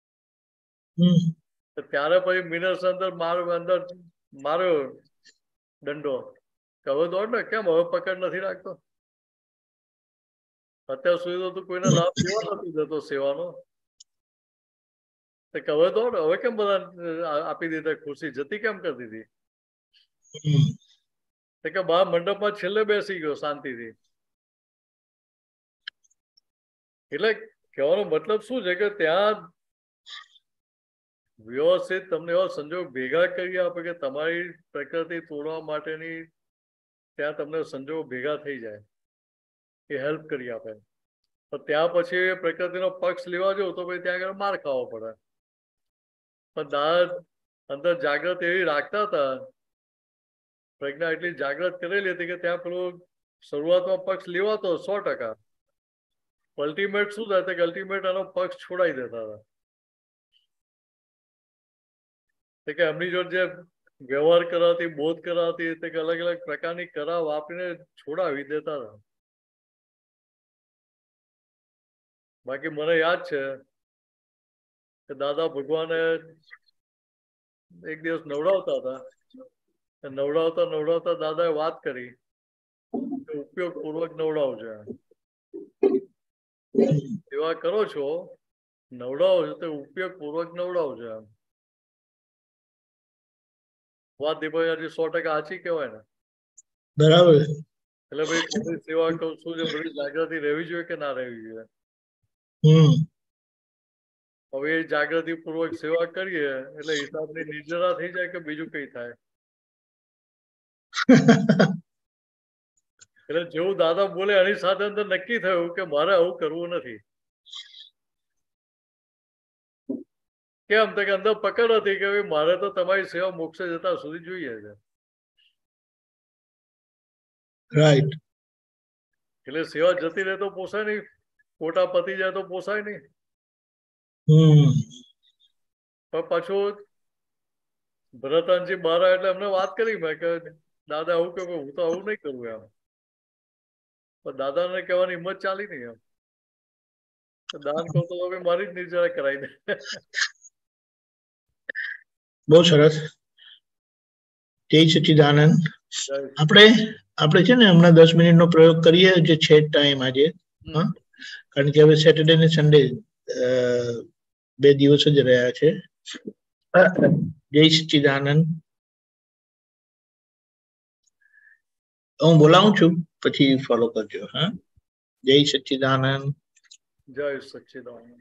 ત્યારે પછી મિનસ અંદર માર્યો દંડો કે હવે દોડ ને, કેમ હવે પકડ નથી રાખતો. અત્યાર સુધી તો કોઈને લાભ લેવા નથી દેતો સેવાનો, હવે દોડ, હવે કેમ બધા આપી દીધા ખુરશી, જતી કેમ કરી દીધી. કે બહાર મંડપમાં છેલ્લે બેસી ગયો શાંતિથી. એટલે કહેવાનો મતલબ શું છે કે ત્યાં વ્યવસ્થિત તમને એવા સંજોગ ભેગા કરી આપે કે તમારી પ્રકૃતિ તોડવા માટેની ત્યાં તમને સંજોગ ભેગા થઈ જાય, એ હેલ્પ કરી આપે. તો ત્યાં પછી પ્રકૃતિનો પક્ષ લેવા જવું તો પછી ત્યાં આગળ માર ખાવો પડે. પણ દાદા અંદર જાગૃત એવી રાખતા હતા, પ્રજ્ઞા એટલી જાગૃત કરેલી હતી કે ત્યાં પેલું શરૂઆતમાં પક્ષ લેવાતો 100%. અલ્ટિમેટ શું થાય કે અલ્ટિમેટ આનો પક્ષ છોડાઈ દેતા હતા. કે એમની જોડે જે વ્યવહાર કરાવતી, બોધ કરાવતી, તે અલગ અલગ પ્રકારની કરા વાપરીને છોડાવી દેતા હતા. બાકી મને યાદ છે કે દાદા ભગવાને એક દિવસ નવડાવતા હતા, નવડાવતા દાદાએ વાત કરી કે ઉપયોગ પૂર્વક નવડાવજો. સેવા કરો છો, નવડાવો છો તો ઉપયોગ પૂર્વક નવડાવજો. એમ વાત દીપાજી 100% સાચી કહેવાય ને. બરાબર. એટલે ભાઈ સેવા કહું છું છે, બધી જાગૃતિ રહેવી જોઈએ કે ના રહેવી જોઈએ. હવે એ જાગૃતિ પૂર્વક સેવા કરીએ એટલે હિસાબની નિર્જરા થઈ જાય કે બીજું કઈ થાય. એટલે જેવું દાદા બોલે એની સાથે અંદર નક્કી થયું કે મારે આવું કરવું નથી. કેમ તો કે અંદર પકડ હતી કે મારે તો તમારી સેવા મોક્ષે જતા સુધી જોઈએ છે. રાઈટ. એટલે સેવા જતી રહે તો પોસાય નહીં, ખોટા પતી જાય તો પોસાય નહીં. પણ પાછું ભરતાનજી બહાર આવ્યા એટલે એમને વાત કરી મેં કે દાદા આવું કે હું તો આવું નહીં કરું એમ. પણ દાદાને કહેવાની હિંમત ચાલી નહીં એમ. દાન કરતો તો મારી જ નિર્જરા કરાવી દે. બહુ સરસ. જય સચ્ચિદાનંદ. આપણે છે ને હમણાં 10 મિનિટનો પ્રયોગ કરીએ જે છે ટાઈમ આજે. કારણ કે હવે સેટરડે ને સન્ડે 2 દિવસ જ રહ્યા છે. જય સચ્ચિદાનંદ. હું બોલાવું છું પછી ફોલો કરજો. હા, જય સચ્ચિદાનંદ. જય સચ્ચિદાનંદ.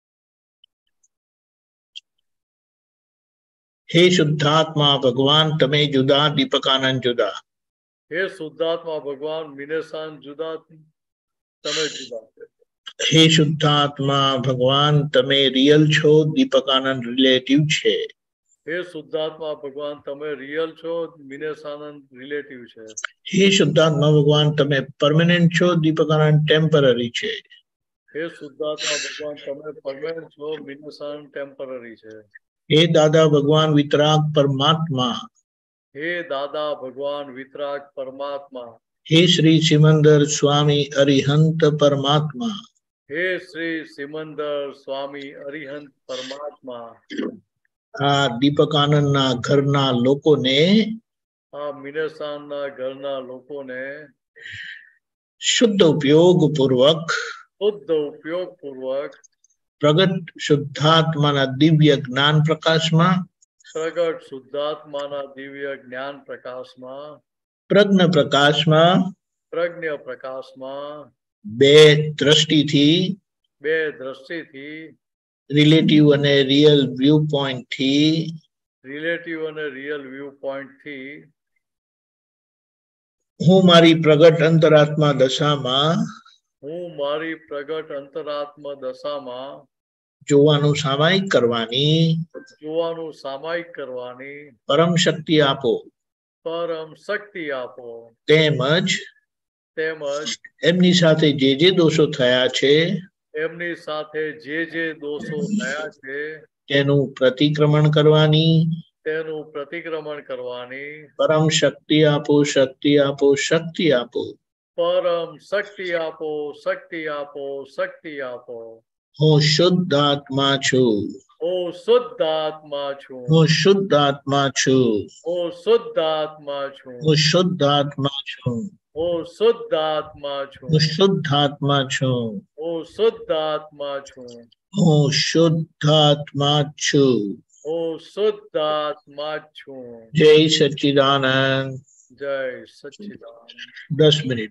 હે શુદ્ધાત્મા ભગવાન તમે જુદા, દીપકાનંદ જુદા. હે શુદ્ધાત્મા ભગવાન મિનેસાન જુદા, તમે જુદા. હે શુદ્ધાત્મા ભગવાન તમે રિયલ છો, દીપકાનંદ રિલેટિવ છે. હે શુદ્ધાત્મા ભગવાન તમે રિયલ છો, મિનેસાનંદ રિલેટિવ છે. હે શુદ્ધાત્મા ભગવાન તમે પરમેનન્ટ છો, દીપકાનંદ ટેમ્પરરી છે. હે શુદ્ધાત્મા ભગવાન તમે પરમેનન્ટ છો, મિનેસાનંદ ટેમ્પરરી છે. હે દાદા ભગવાન વિતરાગ પરમાત્મા. હે દાદા ભગવાન વિતરાગ પરમાત્મા. હે શ્રી સિમંદર સ્વામી અરિહંત પરમાત્મા. હે શ્રી સિમંદર સ્વામી અરિહંત પરમાત્મા. આ દીપકાનંદના ઘરના લોકોને, આ મિનેસાનના ઘરના લોકોને શુદ્ધ ઉપયોગ પૂર્વક પ્રગટ શુદ્ધાત્માના દિવ્ય જ્ઞાન પ્રકાશમાં, પ્રગટ શુદ્ધાત્માના દિવ્ય જ્ઞાન પ્રકાશમાં, પ્રજ્ઞ પ્રકાશમાં બે દ્રષ્ટિથી રિલેટિવ અને રિયલ વ્યૂ પોઈન્ટથી હું મારી પ્રગટ અંતરાત્મા દશામાં જોવાનું સામાયિક કરવાની પરમ શક્તિ આપો. તેમજ એમની સાથે જે દોષો થયા છે તેનું પ્રતિક્રમણ કરવાની પરમ શક્તિ આપો, શક્તિ આપો, શક્તિ આપો. પરમ શક્તિ આપો, શક્તિ આપો, શક્તિ આપો. હું શુદ્ધ આત્મા છું. હું શુદ્ધ આત્મા છું. હું શુદ્ધ આત્મા છું. હું શુદ્ધ આત્મા છું. હું શુદ્ધ આત્મા છું. હું શુદ્ધ આત્મા છું. હું શુદ્ધ આત્મા છું. હું શુદ્ધ આત્મા છું. હું શુદ્ધ આત્મા છું. હું શુદ્ધ આત્મા છું. જય સચ્ચિદાનંદ. જય સચ્ચિદાનંદ. 10 મિનિટ.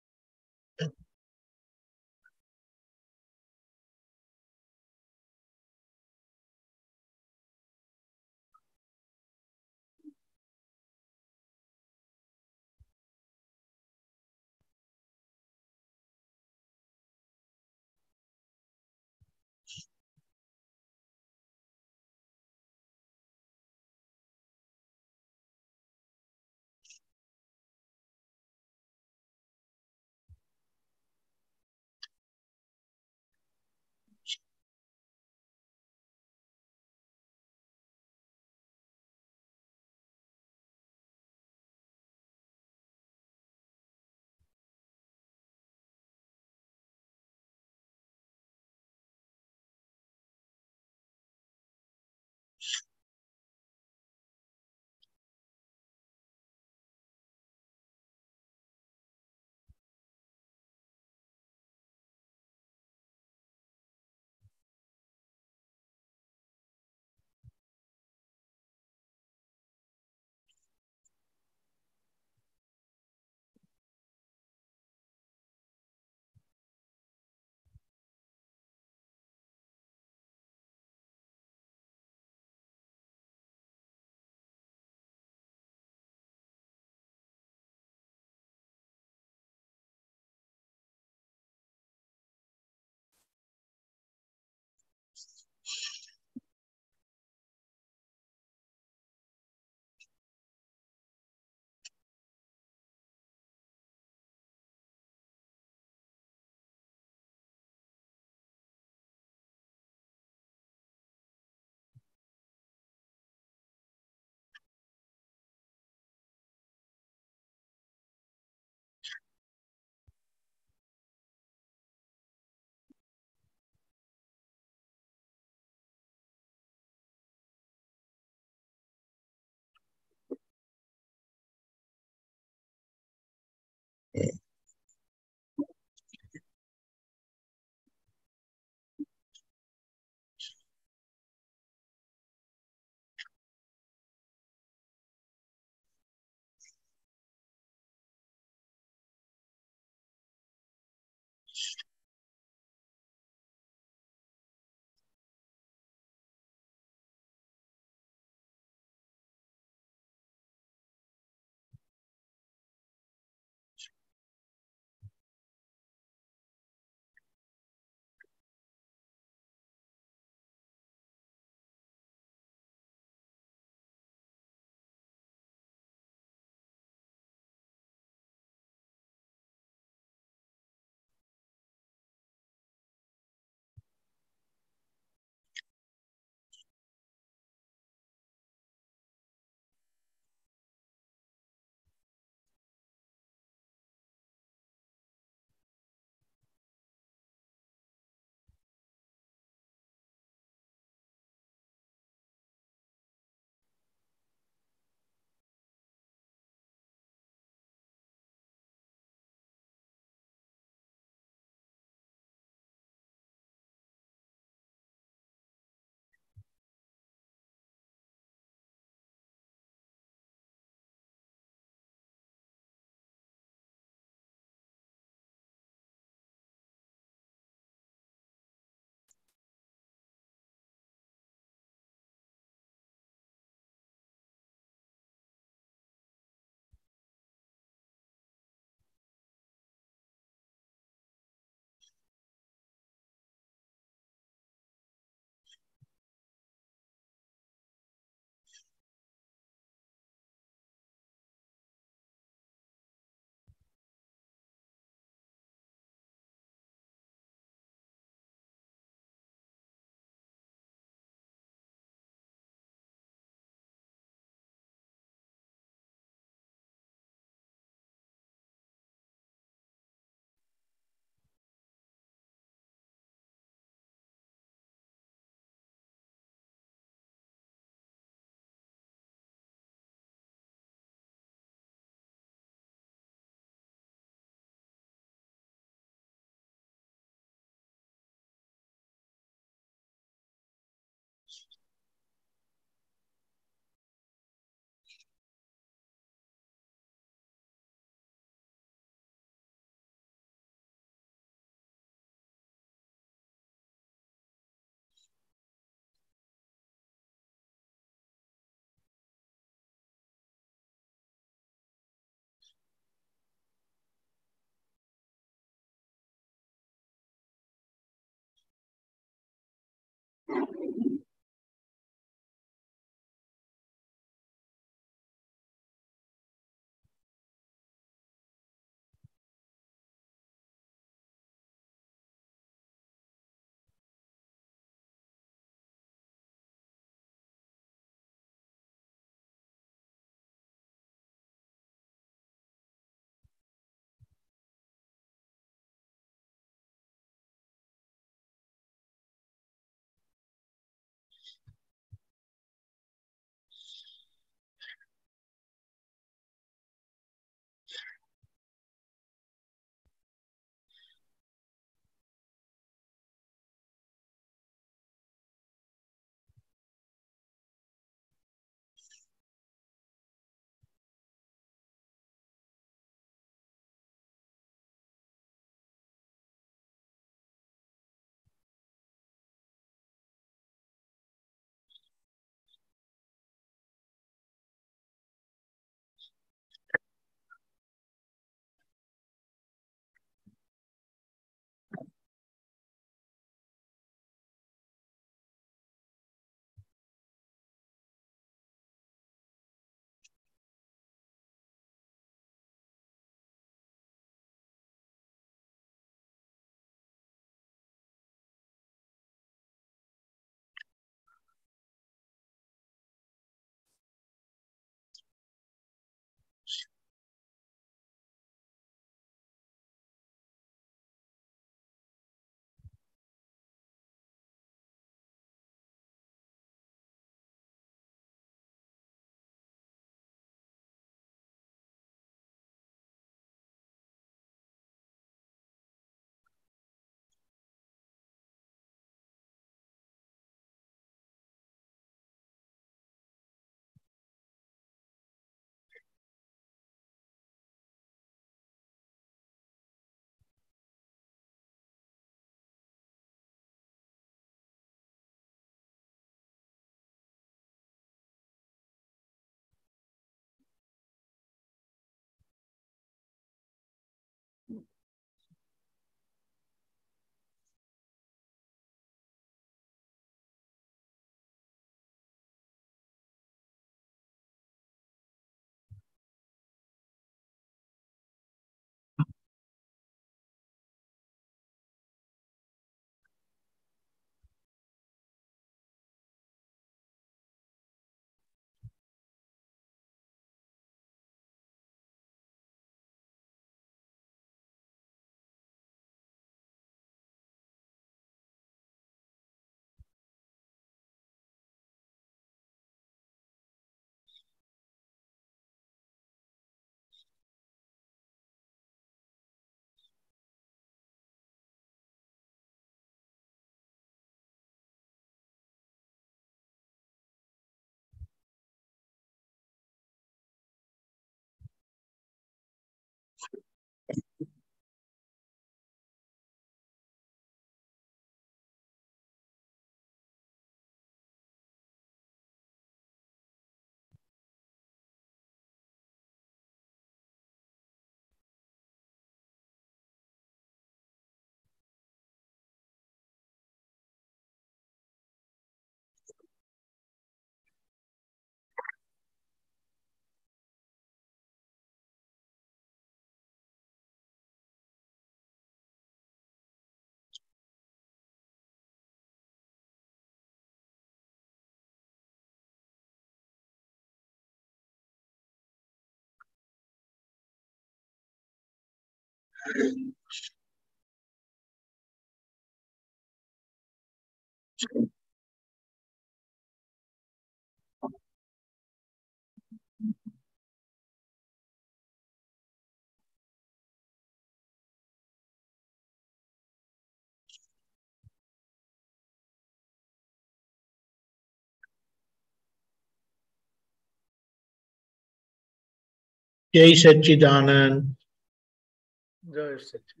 जय सच्चिदानंद। જય સચિદાનંદ।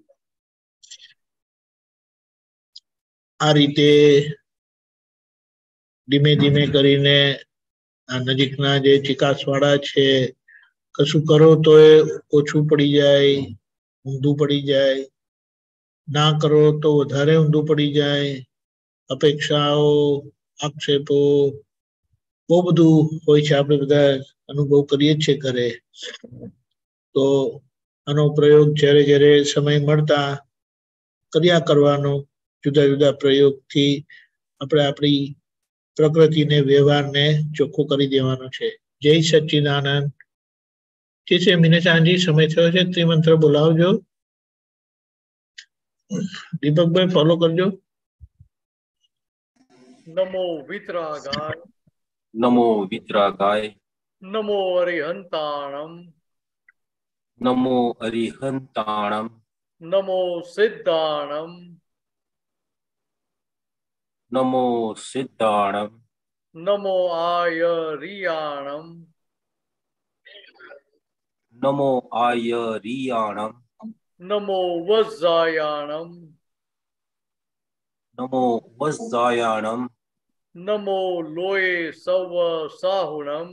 આ રીતે ધીમે ધીમે કરીને આ નજીકના જે ચિકાસવાળા છે, કશું કરો તો એ ઓછું પડી જાય, ઊંધું પડી જાય, ના કરો તો વધારે ઊંધું પડી જાય, અપેક્ષાઓ, આક્ષેપો બહુ બધું હોય છે, આપણે બધા અનુભવ કરીએ છીએ ઘરે. તો આનો પ્રયોગ જ્યારે જ્યારે સમય મળતા કર્યા કરવાનો. જુદા જુદા પ્રયોગથી આપણે આપણી પ્રકૃતિને, વ્યવહારને ચોખ્ખો કરી દેવાનો છે. જય સચ્ચિદાનંદ. ઠીક છે મીનાશાનજી, સમય થયો છે, ત્રિમંત્ર બોલાવજો. દીપકભાઈ ફોલો કરજો. નમો વિતરાગાય, નમો વિતરાગાય, નમો અરિહંતાણમ, નમો અરિહંતાણમ, નમો સિદ્ધાણમ, નમો સિદ્ધાણમ, નમો આયરિયાણમ, નમો આયરિયાણમ, નમો વજ્જાયાણમ, નમો વજ્જાયાણમ, નમો લોય સવ સાહુણમ,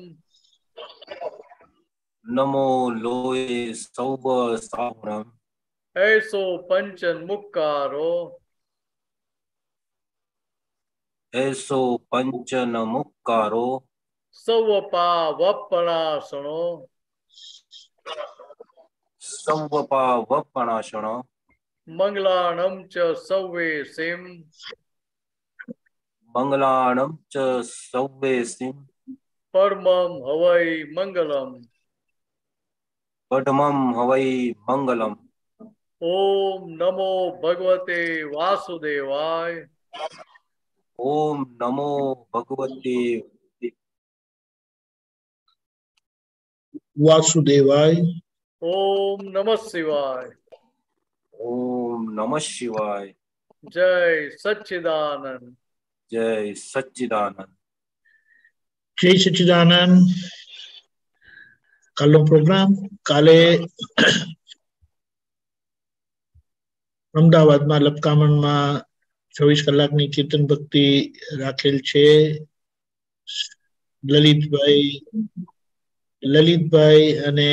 નમો લોય સૌવ સાહુણમ, એસો પંચન મુક્કારો, એસો પંચન મુક્કારો, સવ પાવપણાસણો, સૌવપા વપણાશણો, મંગલાણમ ચ સૌવે સિમ, મંગલાણમ ચ સૌવે સિમ, પરમમ હવૈ મંગલમ, પડમમ હવૈ મંગલમ. ઓમ નમો ભગવતે વાસુદેવાય, ઓમ નમો ભગવતે વાસુદેવાય. ઓમ નમઃ શિવાય. ઓમ નમઃ શિવાય. જય સચ્ચિદાનંદ. જય સચ્ચિદાનંદ. જય સચ્ચિદાનંદ. કાલનો પ્રોગ્રામ કાલે અમદાવાદમાં લપકામણમાં 24 કલાકની કીર્તન ભક્તિ રાખેલ છે. લલિતભાઈ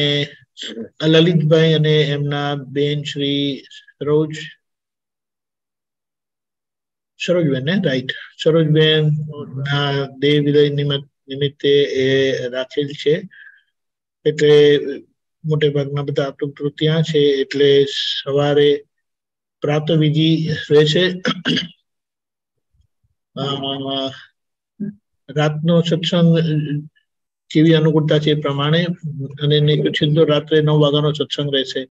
અને એમના બેન શ્રી સરોજબેન ને રાઈટ, સરોજબેન ના દેહ વિદય નિમિત્તે એ રાખેલ છે. એટલે મોટે ભાગના બધા આપતું ત્યાં છે. એટલે સવારે પ્રાતઃવિધિ રહેશે. રાતનો સત્સંગ કેવી અનુકૂળતા છે એ પ્રમાણે, અને સીધો રાત્રે 9 વાગ્યાનો સત્સંગ રહેશે.